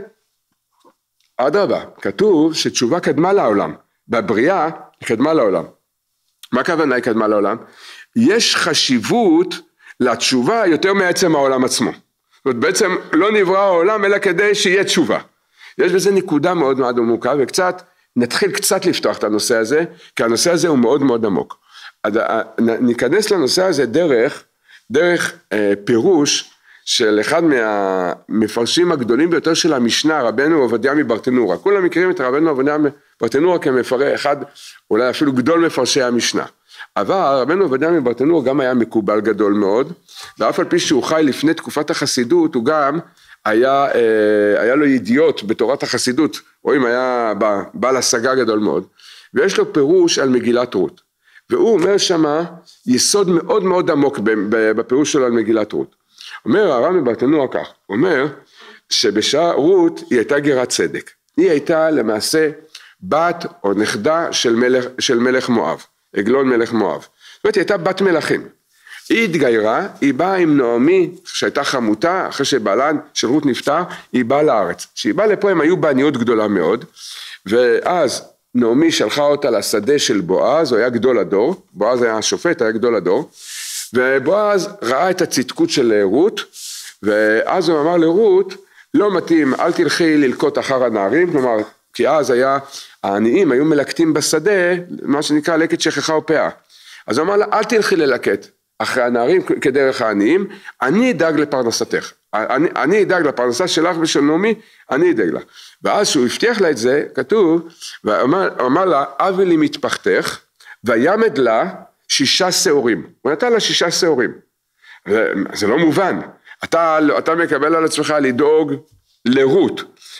אדרבה, כתוב שתשובה קדמה לעולם, בבריאה היא קדמה לעולם. מה הכוונה היא קדמה לעולם? יש חשיבות לתשובה יותר מעצם העולם עצמו. זאת אומרת, בעצם לא נברא העולם אלא כדי שיהיה תשובה. יש בזה נקודה מאוד מאוד עמוקה, וקצת, נתחיל קצת לפתוח את הנושא הזה, כי הנושא הזה הוא מאוד מאוד עמוק. ניכנס לנושא הזה דרך, דרך אה, פירוש, של אחד מהמפרשים הגדולים ביותר של המשנה, רבנו עובדיה מברטנורה. כולם מכירים את רבנו עובדיה מברטנורה כמפרש, אחד, אולי אפילו גדול מפרשי המשנה. אבל רבנו עובדיה מברטנורה גם היה מקובל גדול מאוד, ואף על פי שהוא חי לפני תקופת החסידות, הוא גם היה, היה לו ידיעות בתורת החסידות, רואים, היה בעל השגה גדול מאוד, ויש לו פירוש על מגילת רות. והוא אומר שמה יסוד מאוד מאוד עמוק בפירוש שלו על מגילת רות. אומר הרב מברטנורה כך, הוא אומר שבשעה רות היא הייתה גרת צדק, היא הייתה למעשה בת או נכדה של מלך, של מלך מואב, עגלון מלך מואב, זאת אומרת היא הייתה בת מלכים, היא התגיירה, היא באה עם נעמי שהייתה חמותה, אחרי שבעלן של רות נפטר, היא באה לארץ, כשהיא באה לפה הם היו בעניות גדולה מאוד, ואז נעמי שלחה אותה לשדה של בועז, הוא היה גדול הדור, בועז היה השופט, היה גדול הדור, ובועז ראה את הצדקות של רות, ואז הוא אמר לרות, לא מתאים, אל תלכי ללקוט אחר הנערים, כלומר, כי אז היה, העניים היו מלקטים בשדה, מה שנקרא לקט שכחה ופאה, אז הוא אמר לה, אל תלכי ללקט אחרי הנערים כדרך העניים, אני אדאג לפרנסתך, אני, אני אדאג לפרנסה שלך ושל נעמי, אני אדאג לה, ואז שהוא הבטיח לה את זה, כתוב, ואמר, אמר לה, אבי לי מטפחתך, וימד לה, שישה שעורים, הוא נתן לה שישה שעורים, זה לא מובן, אתה, אתה מקבל על עצמך לדאוג לרות,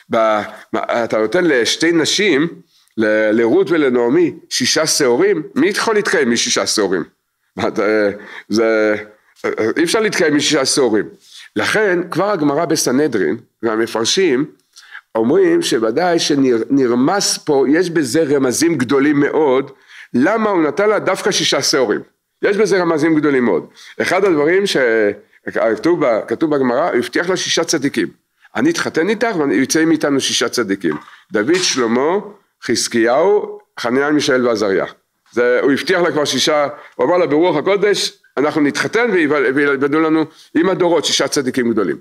אתה נותן לשתי נשים, לרות ולנעמי, שישה שעורים, מי יכול להתקיים משישה שעורים? זה, אי אפשר להתקיים משישה שעורים, לכן כבר הגמרא בסנהדרין, והמפרשים אומרים שוודאי שנרמס פה, יש בזה רמזים גדולים מאוד, למה הוא נתן לה דווקא שישה שעורים? יש בזה רמזים גדולים מאוד. אחד הדברים שכתוב כתוב בגמרא, הוא הבטיח לה שישה צדיקים. אני אתחתן איתך ויצא מאיתנו שישה צדיקים, דוד, שלמה, חזקיהו, חנניה, מישאל ועזריה. זה, הוא הבטיח לה כבר שישה, הוא אמר לה ברוח הקודש, אנחנו נתחתן וילבדו לנו עם הדורות שישה צדיקים גדולים.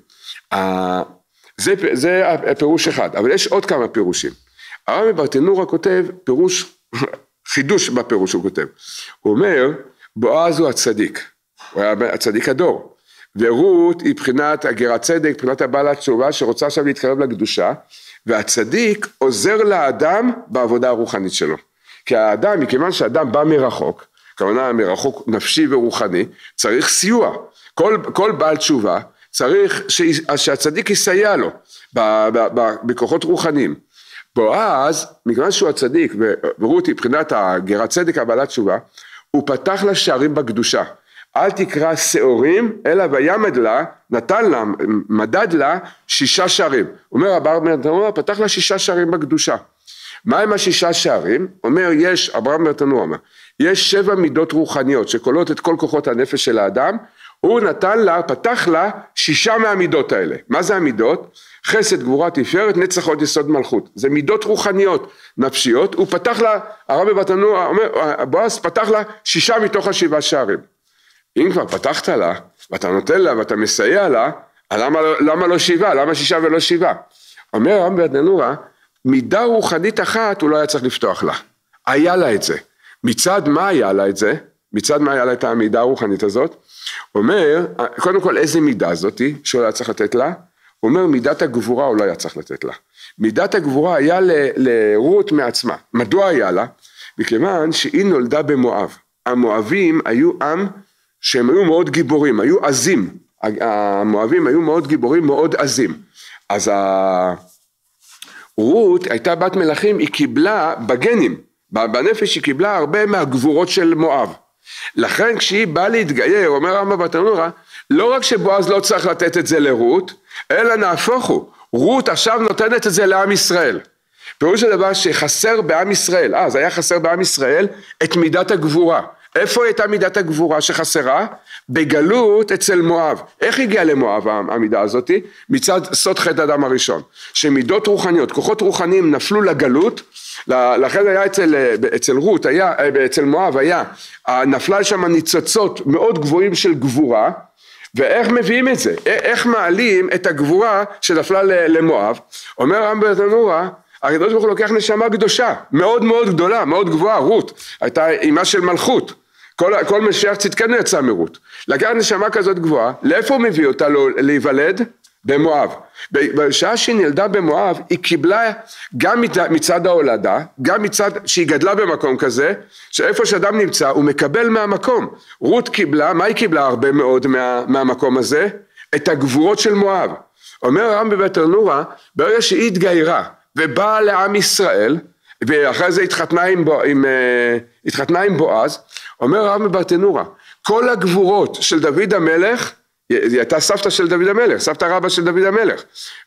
זה, זה הפירוש אחד, אבל יש עוד כמה פירושים. הרב מברטנורה כותב פירוש, חידוש בפירוש הוא כותב. הוא אומר, בועז הוא הצדיק, הוא היה הצדיק הדור, ורות היא בחינת הגר הצדק, בחינת הבעלת תשובה שרוצה עכשיו להתקרב לקדושה, והצדיק עוזר לאדם בעבודה הרוחנית שלו. כי האדם, מכיוון שהאדם בא מרחוק, כמובן מרחוק נפשי ורוחני, צריך סיוע. כל, כל בעל תשובה צריך שהצדיק יסייע לו בכוחות רוחניים. בועז, מכיוון שהוא הצדיק, ורות היא בחינת הגר הצדק, הבעלת תשובה, הוא פתח לה שערים בקדושה. אל תקרא שעורים, אלא וימד לה, נתן לה, מדד לה שישה שערים. אומר אברהם מרטנורה, פתח לה שישה שערים בקדושה. מה עם השישה שערים? אומר, יש, אברהם מרטנורה אומר, יש שבע מידות רוחניות שכוללות את כל כוחות הנפש של האדם, הוא נתן לה, פתח לה שישה מהמידות האלה. מה זה המידות? חסד, גבורה, תפארת, נצח, הוד, יסוד, מלכות. זה מידות רוחניות, נפשיות, הוא פתח לה, הרב מרטנורה אומר, בועז פתח לה שישה מתוך השבעה שערים. אם כבר פתחת לה, ואתה נותן לה, ואתה מסייע לה, למה, למה לא שבעה? למה שישה ולא שבעה? אומר הרב מרטנורה, מידה רוחנית אחת הוא לא היה צריך לפתוח לה. היה לה את זה. מצד מה היה לה את זה? מצד מה היה לה את המידה הרוחנית הזאת? אומר, קודם כל איזה מידה זאת היא, שהוא היה צריך לתת לה? הוא אומר, מידת הגבורה הוא לא היה צריך לתת לה. מידת הגבורה היה לרות מעצמה. מדוע היה לה? מכיוון שהיא נולדה במואב. המואבים היו עם שהם היו מאוד גיבורים, היו עזים. המואבים היו מאוד גיבורים, מאוד עזים. אז רות הייתה בת מלכים, היא קיבלה בגנים, בנפש היא קיבלה הרבה מהגבורות של מואב. לכן כשהיא באה להתגייר, אומר הרב מברטנורה, לא רק שבועז לא צריך לתת את זה לרות, אלא נהפוך הוא, רות עכשיו נותנת את זה לעם ישראל. פירוש הדבר שחסר בעם ישראל, אז היה חסר בעם ישראל את מידת הגבורה. איפה הייתה מידת הגבורה שחסרה? בגלות אצל מואב. איך הגיעה למואב המידה הזאת? מצד סוד חטא אדם הראשון. שמידות רוחניות, כוחות רוחניים נפלו לגלות, לכן היה אצל, אצל רות, היה, אצל מואב היה, נפלה שם ניצוצות מאוד גבוהים של גבורה, ואיך מביאים את זה? איך מעלים את הגבורה שנפלה למואב? אומר הרב מברטנורה, הקדוש ברוך הוא לוקח נשמה קדושה, מאוד מאוד גדולה, מאוד גבוהה, רות, הייתה אימה של מלכות, כל, כל משיח צדקנו יצא מרות, לקח נשמה כזאת גבוהה, לאיפה הוא מביא אותה להיוולד? במואב. בשעה שהיא נלדה במואב, היא קיבלה גם מצד ההולדה, גם מצד שהיא גדלה במקום כזה, שאיפה שאדם נמצא הוא מקבל מהמקום. רות קיבלה, מה היא קיבלה הרבה מאוד מה, מהמקום הזה? את הגבורות של מואב. אומר הרב מברטנורה, ברגע שהיא התגיירה, ובאה לעם ישראל, ואחרי זה התחתנה עם, בו, עם, uh, התחתנה עם בועז, אומר הרב מברטנורה, כל הגבורות של דוד המלך, היא הייתה סבתא של דוד המלך, סבתא רבא של דוד המלך,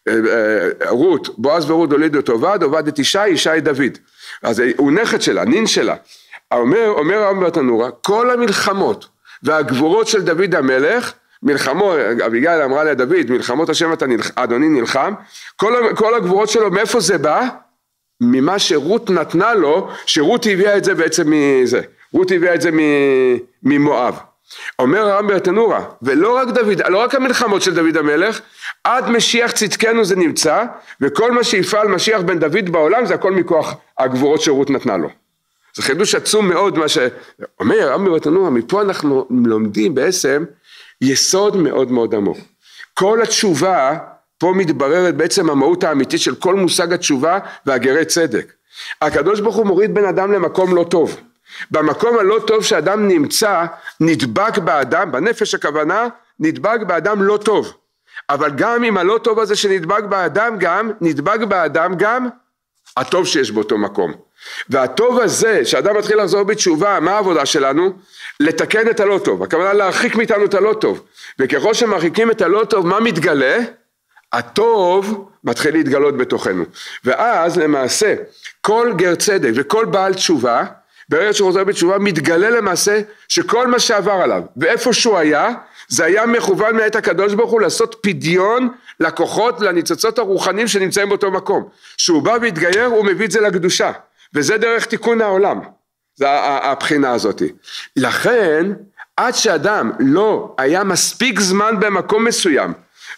רות, בועז ורות הולידו את עובד, עובד את ישי, ישי דוד, אז הוא נכד שלה, נין שלה, אומר, אומר הרב מברטנורה, כל המלחמות והגבורות של דוד המלך, מלחמות, אביגיל אמרה לדוד, מלחמות השם אתה נלח, אדוני נלחם, כל, כל הגבורות שלו, מאיפה זה בא? ממה שרות נתנה לו, שרות הביאה את זה בעצם מזה, רות הביאה את זה ממואב. אומר הרב מברטנורה, ולא רק דוד, לא רק המלחמות של דוד המלך, עד משיח צדקנו זה נמצא, וכל מה שיפעל משיח בן דוד בעולם, זה הכל מכוח הגבורות שרות נתנה לו. זה חידוש עצום מאוד מה שאומר הרב מברטנורה, מפה אנחנו לומדים בעצם יסוד מאוד מאוד עמוק. כל התשובה פה מתבררת בעצם המהות האמיתית של כל מושג התשובה והגרי צדק. הקדוש ברוך הוא מוריד בן אדם למקום לא טוב. במקום הלא טוב שאדם נמצא, נדבק באדם, בנפש הכוונה, נדבק באדם לא טוב. אבל גם עם הלא טוב הזה שנדבק באדם גם, נדבק באדם גם הטוב שיש באותו מקום. והטוב הזה, שאדם מתחיל לחזור בתשובה, מה העבודה שלנו? לתקן את הלא טוב, הכוונה להרחיק מאיתנו את הלא טוב. וככל שמרחיקים את הלא טוב, מה מתגלה? הטוב מתחיל להתגלות בתוכנו. ואז למעשה, כל גר צדק וכל בעל תשובה, ברגע שהוא חוזר בתשובה, מתגלה למעשה שכל מה שעבר עליו, ואיפה שהוא היה, זה היה מכוון מאת הקדוש ברוך הוא לעשות פדיון לכוחות, לניצוצות הרוחניים שנמצאים באותו מקום. שהוא בא והתגייר, הוא מביא את זה לקדושה, וזה דרך תיקון העולם, זה הבחינה הזאת. לכן, עד שאדם לא היה מספיק זמן במקום מסוים,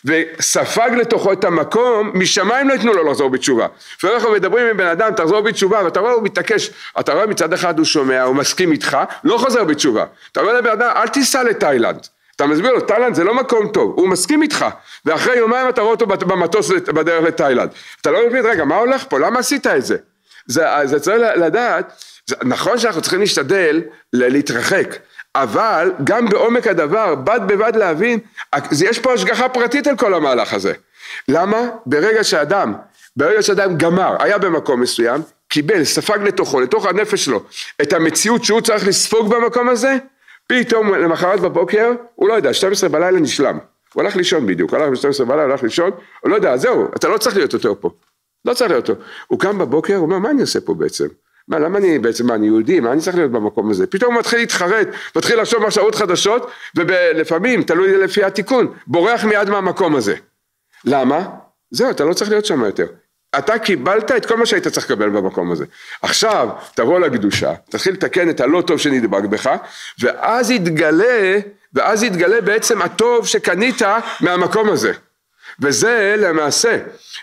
וספג לתוכו את המקום, משמיים לא יתנו לו לחזור בתשובה. ואנחנו מדברים עם בן אדם, תחזור בתשובה, ואתה רואה הוא מתעקש, אתה רואה מצד אחד הוא שומע, הוא מסכים איתך, לא חוזר בתשובה. אתה רואה לבן אדם, אל תיסע לתאילנד. אתה מסביר לו, תאילנד זה לא מקום טוב, הוא מסכים איתך, ואחרי יומיים אתה רואה אותו במטוס בדרך לתאילנד. אתה לא מבין, רגע, מה הולך פה? למה עשית את זה? זה, זה צריך לדעת, זה, נכון שאנחנו צריכים להשתדל להתרחק, אבל גם בעומק הדבר, בד בבד להבין, יש פה השגחה פרטית על כל המהלך הזה. למה? ברגע שאדם, ברגע שאדם גמר, היה במקום מסוים, קיבל, ספג לתוכו, לתוך הנפש שלו, את המציאות שהוא צריך לספוג במקום הזה, פתאום למחרת בבוקר, הוא לא יודע, שתים עשרה בלילה נשלם. הוא הלך לישון בדיוק, הוא הלך ב-שתים עשרה בלילה, הוא הלך לישון, הוא לא יודע, זהו, אתה לא צריך להיות יותר פה. לא צריך להיות אותו. הוא קם בבוקר, הוא אומר, מה אני עושה פה בעצם? מה, למה אני בעצם, מה, אני יהודי, מה אני צריך להיות במקום הזה? פתאום הוא מתחיל להתחרט, מתחיל לחשוב מחשבות חדשות, ולפעמים, תלוי לפי התיקון, בורח מיד מהמקום הזה. למה? זהו, אתה לא צריך להיות שם יותר. אתה קיבלת את כל מה שהיית צריך לקבל במקום הזה. עכשיו, תבוא לקדושה, תתחיל לתקן את הלא טוב שנדבק בך, ואז יתגלה, ואז יתגלה בעצם הטוב שקנית מהמקום הזה. וזה למעשה,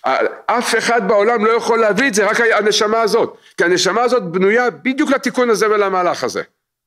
אף אחד בעולם לא יכול להביא את זה, רק הנשמה הזאת, כי הנשמה הזאת בנויה בדיוק לתיקון הזה ולמהלך הזה.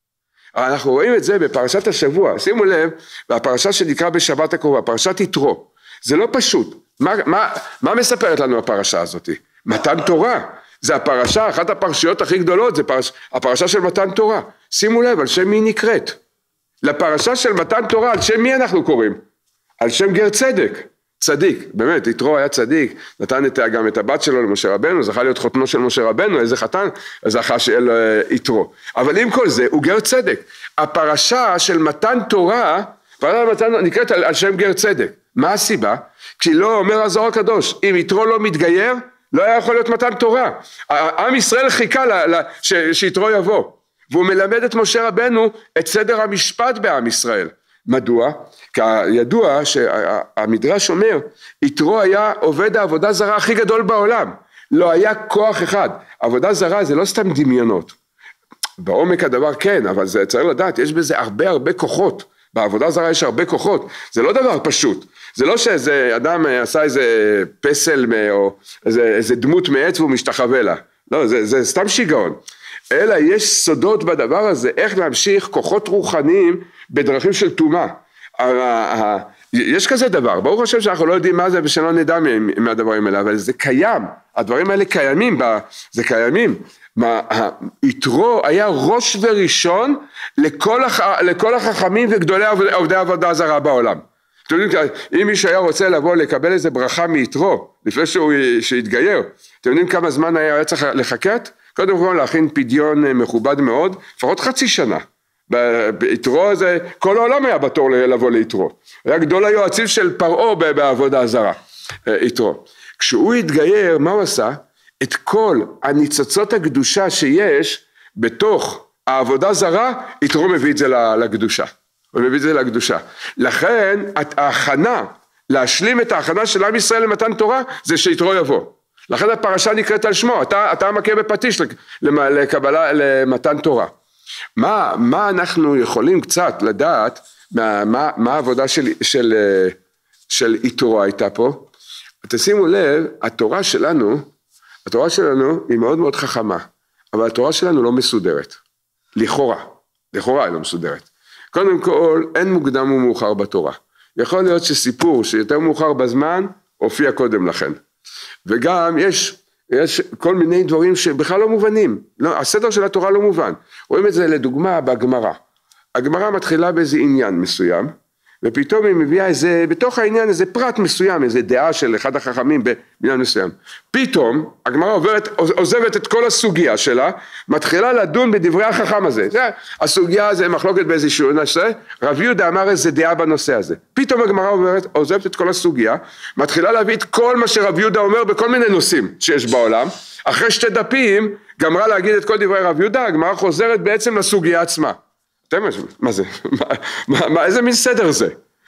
אנחנו רואים את זה בפרשת השבוע, שימו לב, בפרשה שנקרא בשבת הקרובה, פרשת יתרו, זה לא פשוט, מה, מה, מה מספרת לנו הפרשה הזאת? מתן תורה, זה הפרשה, אחת הפרשיות הכי גדולות, זה פרש, הפרשה של מתן תורה, שימו לב, על שם מי נקראת? לפרשה של מתן תורה, על שם מי אנחנו קוראים? על שם גר צדק. צדיק, באמת, יתרו היה צדיק, נתן את, גם את הבת שלו למשה רבנו, זכה להיות חותנו של משה רבנו, איזה חתן, זכה שיהיה לו יתרו. אבל עם כל זה, הוא גר צדק. הפרשה של מתן תורה, פרשה מתן, נקראת על, על שם גר צדק. מה הסיבה? כי לא אומר הזוהר הקדוש, אם יתרו לא מתגייר, לא היה יכול להיות מתן תורה. עם ישראל חיכה לה, לה, ש, שיתרו יבוא, והוא מלמד את משה רבנו את סדר המשפט בעם ישראל. מדוע? כי ידוע שהמדרש אומר, יתרו היה עובד העבודה זרה הכי גדול בעולם, לא היה כוח אחד, עבודה זרה זה לא סתם דמיונות, בעומק הדבר כן, אבל זה צריך לדעת, יש בזה הרבה הרבה כוחות, בעבודה זרה יש הרבה כוחות, זה לא דבר פשוט, זה לא שאיזה אדם עשה איזה פסל או איזה, איזה דמות מעץ והוא משתחווה לה, לא, זה, זה סתם שיגעון, אלא יש סודות בדבר הזה, איך להמשיך כוחות רוחניים בדרכים של תומה. יש כזה דבר, ברוך השם שאנחנו לא יודעים מה זה ושלא נדע מהדברים האלה, אבל זה קיים, הדברים האלה קיימים, זה קיימים. יתרו היה ראש וראשון לכל, הח, לכל החכמים וגדולי עובדי עבודה זרה בעולם. אם מישהו היה רוצה לבוא לקבל איזה ברכה מיתרו, לפני שהוא שיתגייר, אתם יודעים כמה זמן היה צריך לחכת? קודם כל להכין פדיון מכובד מאוד, לפחות חצי שנה. ביתרו הזה, כל העולם היה בתור לבוא ליתרו. היה גדול היועצים של פרעה בעבודה זרה, יתרו. כשהוא התגייר, מה הוא עשה? את כל הניצוצות הקדושה שיש בתוך העבודה זרה, יתרו מביא את זה לקדושה. הוא מביא את זה לקדושה. לכן, ההכנה, להשלים את ההכנה של עם ישראל למתן תורה, זה שיתרו יבוא. לכן הפרשה נקראת על שמו, אתה, אתה מכה בפטיש לקבלה, למתן תורה. מה, מה אנחנו יכולים קצת לדעת, מה, מה, מה העבודה של, של, של יתרו הייתה פה? תשימו לב, התורה שלנו, התורה שלנו היא מאוד מאוד חכמה, אבל התורה שלנו לא מסודרת, לכאורה, לכאורה היא לא מסודרת. קודם כל, אין מוקדם ומאוחר בתורה. יכול להיות שסיפור שיותר מאוחר בזמן, הופיע קודם לכן. וגם יש, יש כל מיני דברים שבכלל לא מובנים, לא, הסדר של התורה לא מובן, רואים את זה לדוגמה בגמרא, הגמרא מתחילה באיזה עניין מסוים, ופתאום היא מביאה איזה, בתוך העניין איזה פרט מסוים, איזה דעה של אחד החכמים בעניין מסוים, פתאום הגמרא עוברת, עוזבת את כל הסוגיה שלה, מתחילה לדון בדברי החכם הזה, זה, הסוגיה זה מחלוקת באיזשהו נושא, רב יהודה אמר איזה דעה בנושא הזה, פתאום הגמרא עוברת, עוזבת את כל הסוגיה, מתחילה להביא את כל מה שרב יהודה אומר בכל מיני נושאים שיש בעולם, אחרי שתי דפים, גמרה להגיד את כל דברי רב יהודה, הגמרא חוזרת בעצם לסוגיה עצמה, מה זה? מה, מה, מה, איזה מין סדר זה?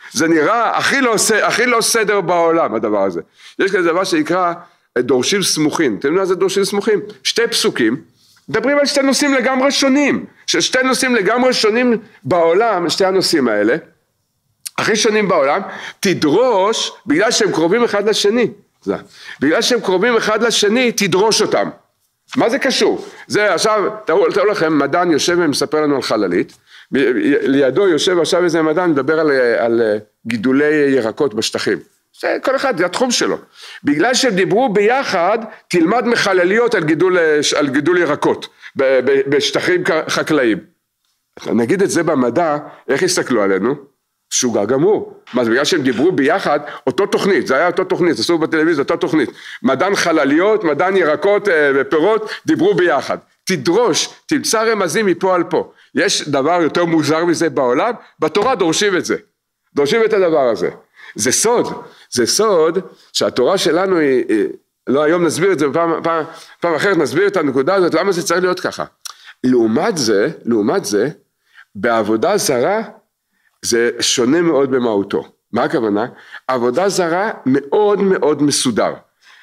זה נראה הכי לא, הכי לא סדר בעולם הדבר הזה. יש כזה דבר שנקרא דורשים סמוכים, אתם יודעים מה זה דורשים סמוכים? שתי פסוקים, מדברים על שתי נושאים לגמרי שונים, ששתי נושאים לגמרי שונים בעולם, שתי הנושאים האלה, הכי שונים בעולם, תדרוש, בגלל שהם קרובים אחד לשני, זה, בגלל שהם קרובים אחד לשני, תדרוש אותם. מה זה קשור? זה עכשיו, תראו, תראו לכם, מדען יושב ומספר לנו על חללית, לידו יושב עכשיו איזה מדען, מדבר על, על גידולי ירקות בשטחים. זה כל אחד, זה התחום שלו. בגלל שהם דיברו ביחד, תלמד מחלליות על גידול, על גידול ירקות, בשטחים חקלאיים. נגיד את זה במדע, איך יסתכלו עלינו? שוגע גמור. מה זה, בגלל שהם דיברו ביחד, אותו תוכנית, זה היה אותו תוכנית, עשו בטלוויזיה, אותו תוכנית. מדען חלליות, מדען ירקות ופירות, דיברו ביחד. תדרוש, תמצא רמזים מפה על פה. יש דבר יותר מוזר מזה בעולם, בתורה דורשים את זה. דורשים את הדבר הזה. זה סוד, זה סוד שהתורה שלנו היא, לא היום נסביר את זה, פעם, פעם, פעם אחרת נסביר את הנקודה הזאת, למה זה צריך להיות ככה. לעומת זה, לעומת זה, בעבודה זרה, זה שונה מאוד במהותו. מה הכוונה? עבודה זרה מאוד מאוד מסודר.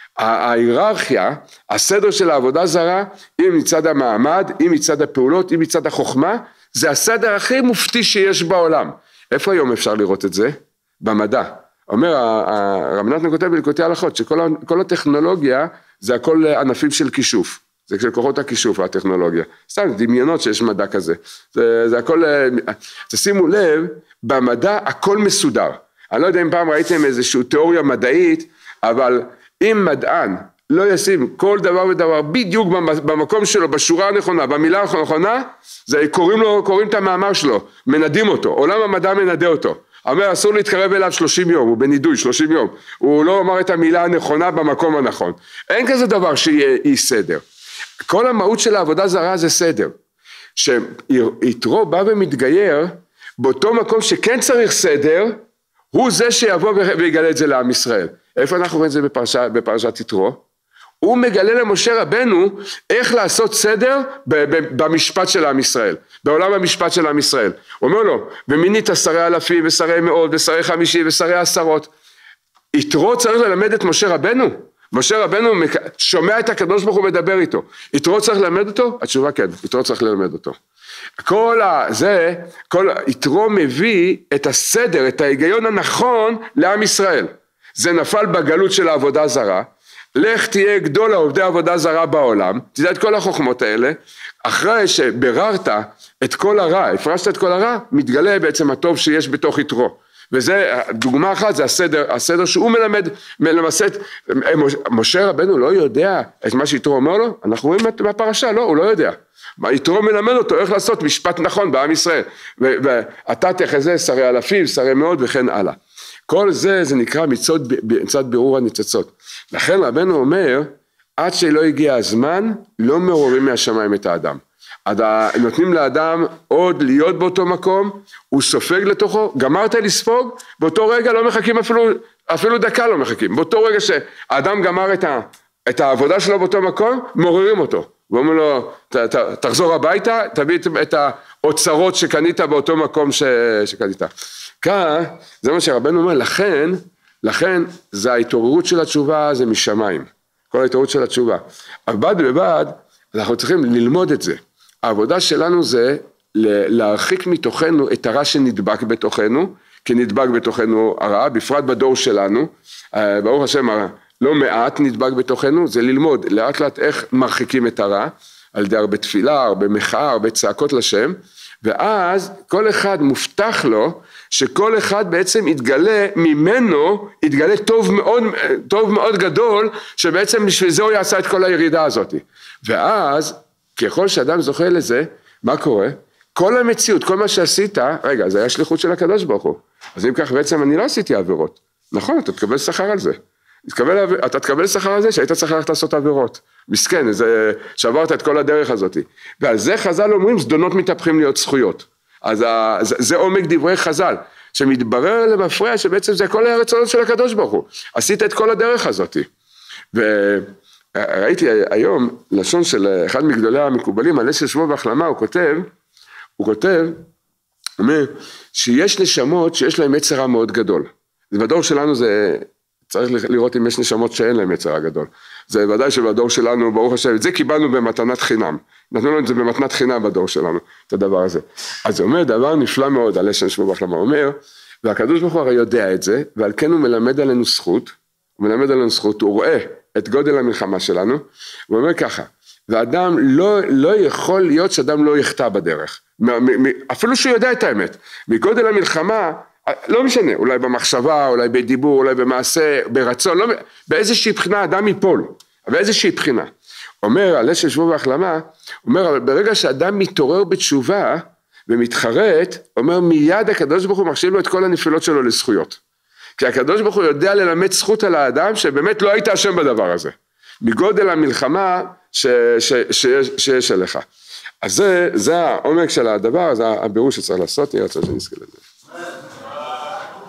ההיררכיה, הסדר של העבודה זרה, אם מצד המעמד, אם מצד הפעולות, אם מצד החוכמה, זה הסדר הכי מופתי שיש בעולם. איפה היום אפשר לראות את זה? במדע. אומר, הרב נתן כותב בליקוטי הלכות, שכל הטכנולוגיה זה הכל ענפים של כישוף. זה של כוחות הכישוף, הטכנולוגיה. סתם, דמיונות שיש מדע כזה. זה, זה הכל, תשימו לב, במדע הכל מסודר. אני לא יודע אם פעם ראיתם איזושהי תיאוריה מדעית, אבל אם מדען לא ישים כל דבר ודבר בדיוק במקום שלו, בשורה הנכונה, במילה הנכונה, זה קוראים לו, קוראים את המאמר שלו, מנדים אותו, עולם המדע מנדה אותו. אומר, אסור להתקרב אליו שלושים יום, הוא בנידוי שלושים יום, הוא לא אומר את המילה הנכונה במקום הנכון. אין כזה דבר שיהיה סדר. כל המהות של העבודה זרה זה סדר. שיתרו בא ומתגייר, באותו מקום שכן צריך סדר, הוא זה שיבוא ויגלה את זה לעם ישראל. איפה אנחנו רואים את זה בפרשה, בפרשת יתרו? הוא מגלה למשה רבנו איך לעשות סדר במשפט של עם ישראל, בעולם המשפט של עם ישראל. הוא אומר לו, ומינית שרי אלפים ושרי מאות ושרי חמישי ושרי עשרות. יתרו צריך ללמד את משה רבנו. משה רבנו שומע את הקדוש ברוך הוא מדבר איתו. יתרו צריך ללמד אותו? התשובה כן, יתרו צריך ללמד אותו. כל זה, כל יתרו מביא את הסדר, את ההיגיון הנכון לעם ישראל. זה נפל בגלות של העבודה זרה. לך תהיה גדול העובדי עבודה זרה בעולם, תדע את כל החוכמות האלה, אחרי שבררת את כל הרע, הפרשת את כל הרע, מתגלה בעצם הטוב שיש בתוך יתרו. וזה, דוגמה אחת, זה הסדר, הסדר שהוא מלמד, מלמסת, משה רבנו לא יודע את מה שיתרו אומר לו, אנחנו רואים מהפרשה, לא, הוא לא יודע. יתרו מלמד אותו איך לעשות משפט נכון בעם ישראל, ואתה תחזה שרי אלפים, שרי מאות וכן הלאה. כל זה, זה נקרא מצד, מצד בירור הניצוצות. לכן רבנו אומר, עד שלא הגיע הזמן, לא מעוררים מהשמיים את האדם. נותנים לאדם עוד להיות באותו מקום, הוא סופג לתוכו, גמרת לספוג, באותו רגע לא מחכים אפילו, אפילו דקה לא מחכים. באותו רגע שהאדם גמר את, ה, את העבודה שלו באותו מקום, מעוררים אותו. ואומרים לו, ת, ת, תחזור הביתה, תביא את האוצרות שקנית באותו מקום ש, שקנית. כאן, זה מה שרבנו אומר, לכן, לכן, זה ההתעוררות של התשובה, זה משמיים. כל ההתעוררות של התשובה. אבל בד בבד, אנחנו צריכים ללמוד את זה. העבודה שלנו זה להרחיק מתוכנו את הרע שנדבק בתוכנו, כי נדבק בתוכנו הרע, בפרט בדור שלנו, ברוך השם, לא מעט נדבק בתוכנו, זה ללמוד לאט לאט איך מרחיקים את הרע, על ידי הרבה תפילה, הרבה מחאה, הרבה צעקות לשם, ואז כל אחד מובטח לו, שכל אחד בעצם יתגלה ממנו, יתגלה טוב מאוד, טוב מאוד גדול, שבעצם בשביל זה הוא יעשה את כל הירידה הזאת. ואז, ככל שאדם זוכה לזה, מה קורה? כל המציאות, כל מה שעשית, רגע, זה היה שליחות של הקדוש ברוך הוא. אז אם כך בעצם אני לא עשיתי עבירות. נכון, אתה תקבל שכר על זה. תקבל, אתה תקבל שכר על זה שהיית צריך ללכת לעשות עבירות. מסכן, זה, שעברת את כל הדרך הזאת. ועל זה חז"ל אומרים, זדונות מתהפכים להיות זכויות. אז זה, זה עומק דברי חז"ל, שמתברר למפרע שבעצם זה כל הרצונות של הקדוש ברוך הוא. עשית את כל הדרך הזאת. וראיתי היום לשון של אחד מגדולי המקובלים, על אשת שמו והחלמה, הוא כותב, הוא כותב אומר שיש נשמות שיש להם יצר רע מאוד גדול. בדור שלנו זה, צריך לראות אם יש נשמות שאין להם יצר רע גדול. זה ודאי שבדור שלנו, ברוך השם, את זה קיבלנו במתנת חינם. נתנו לנו את זה במתנת חינם בדור שלנו, את הדבר הזה. אז זה אומר דבר נפלא מאוד, על לשם שבוע בהחלמה. אומר, והקדוש ברוך הוא הרי יודע את זה, ועל כן הוא מלמד עלינו זכות, הוא מלמד עלינו זכות, הוא רואה את גודל המלחמה שלנו, הוא אומר ככה, ואדם לא, לא יכול להיות שאדם לא יחטא בדרך, אפילו שהוא יודע את האמת, מגודל המלחמה, לא משנה, אולי במחשבה, אולי בדיבור, אולי במעשה, ברצון, לא, באיזושהי בחינה אדם ייפול, באיזושהי בחינה. אומר, על לשם שבוע בהחלמה, אומר, אבל ברגע שאדם מתעורר בתשובה, ומתחרט, אומר מיד הקדוש ברוך הוא מחשיב לו את כל הנפילות שלו לזכויות. כי הקדוש ברוך הוא יודע ללמד זכות על האדם שבאמת לא היית אשם בדבר הזה. מגודל המלחמה ש, ש, ש, שיש, שיש עליך. אז זה, זה העומק של הדבר, זה הבירור שצריך לעשות, יהיה רצון שנזכה לזה.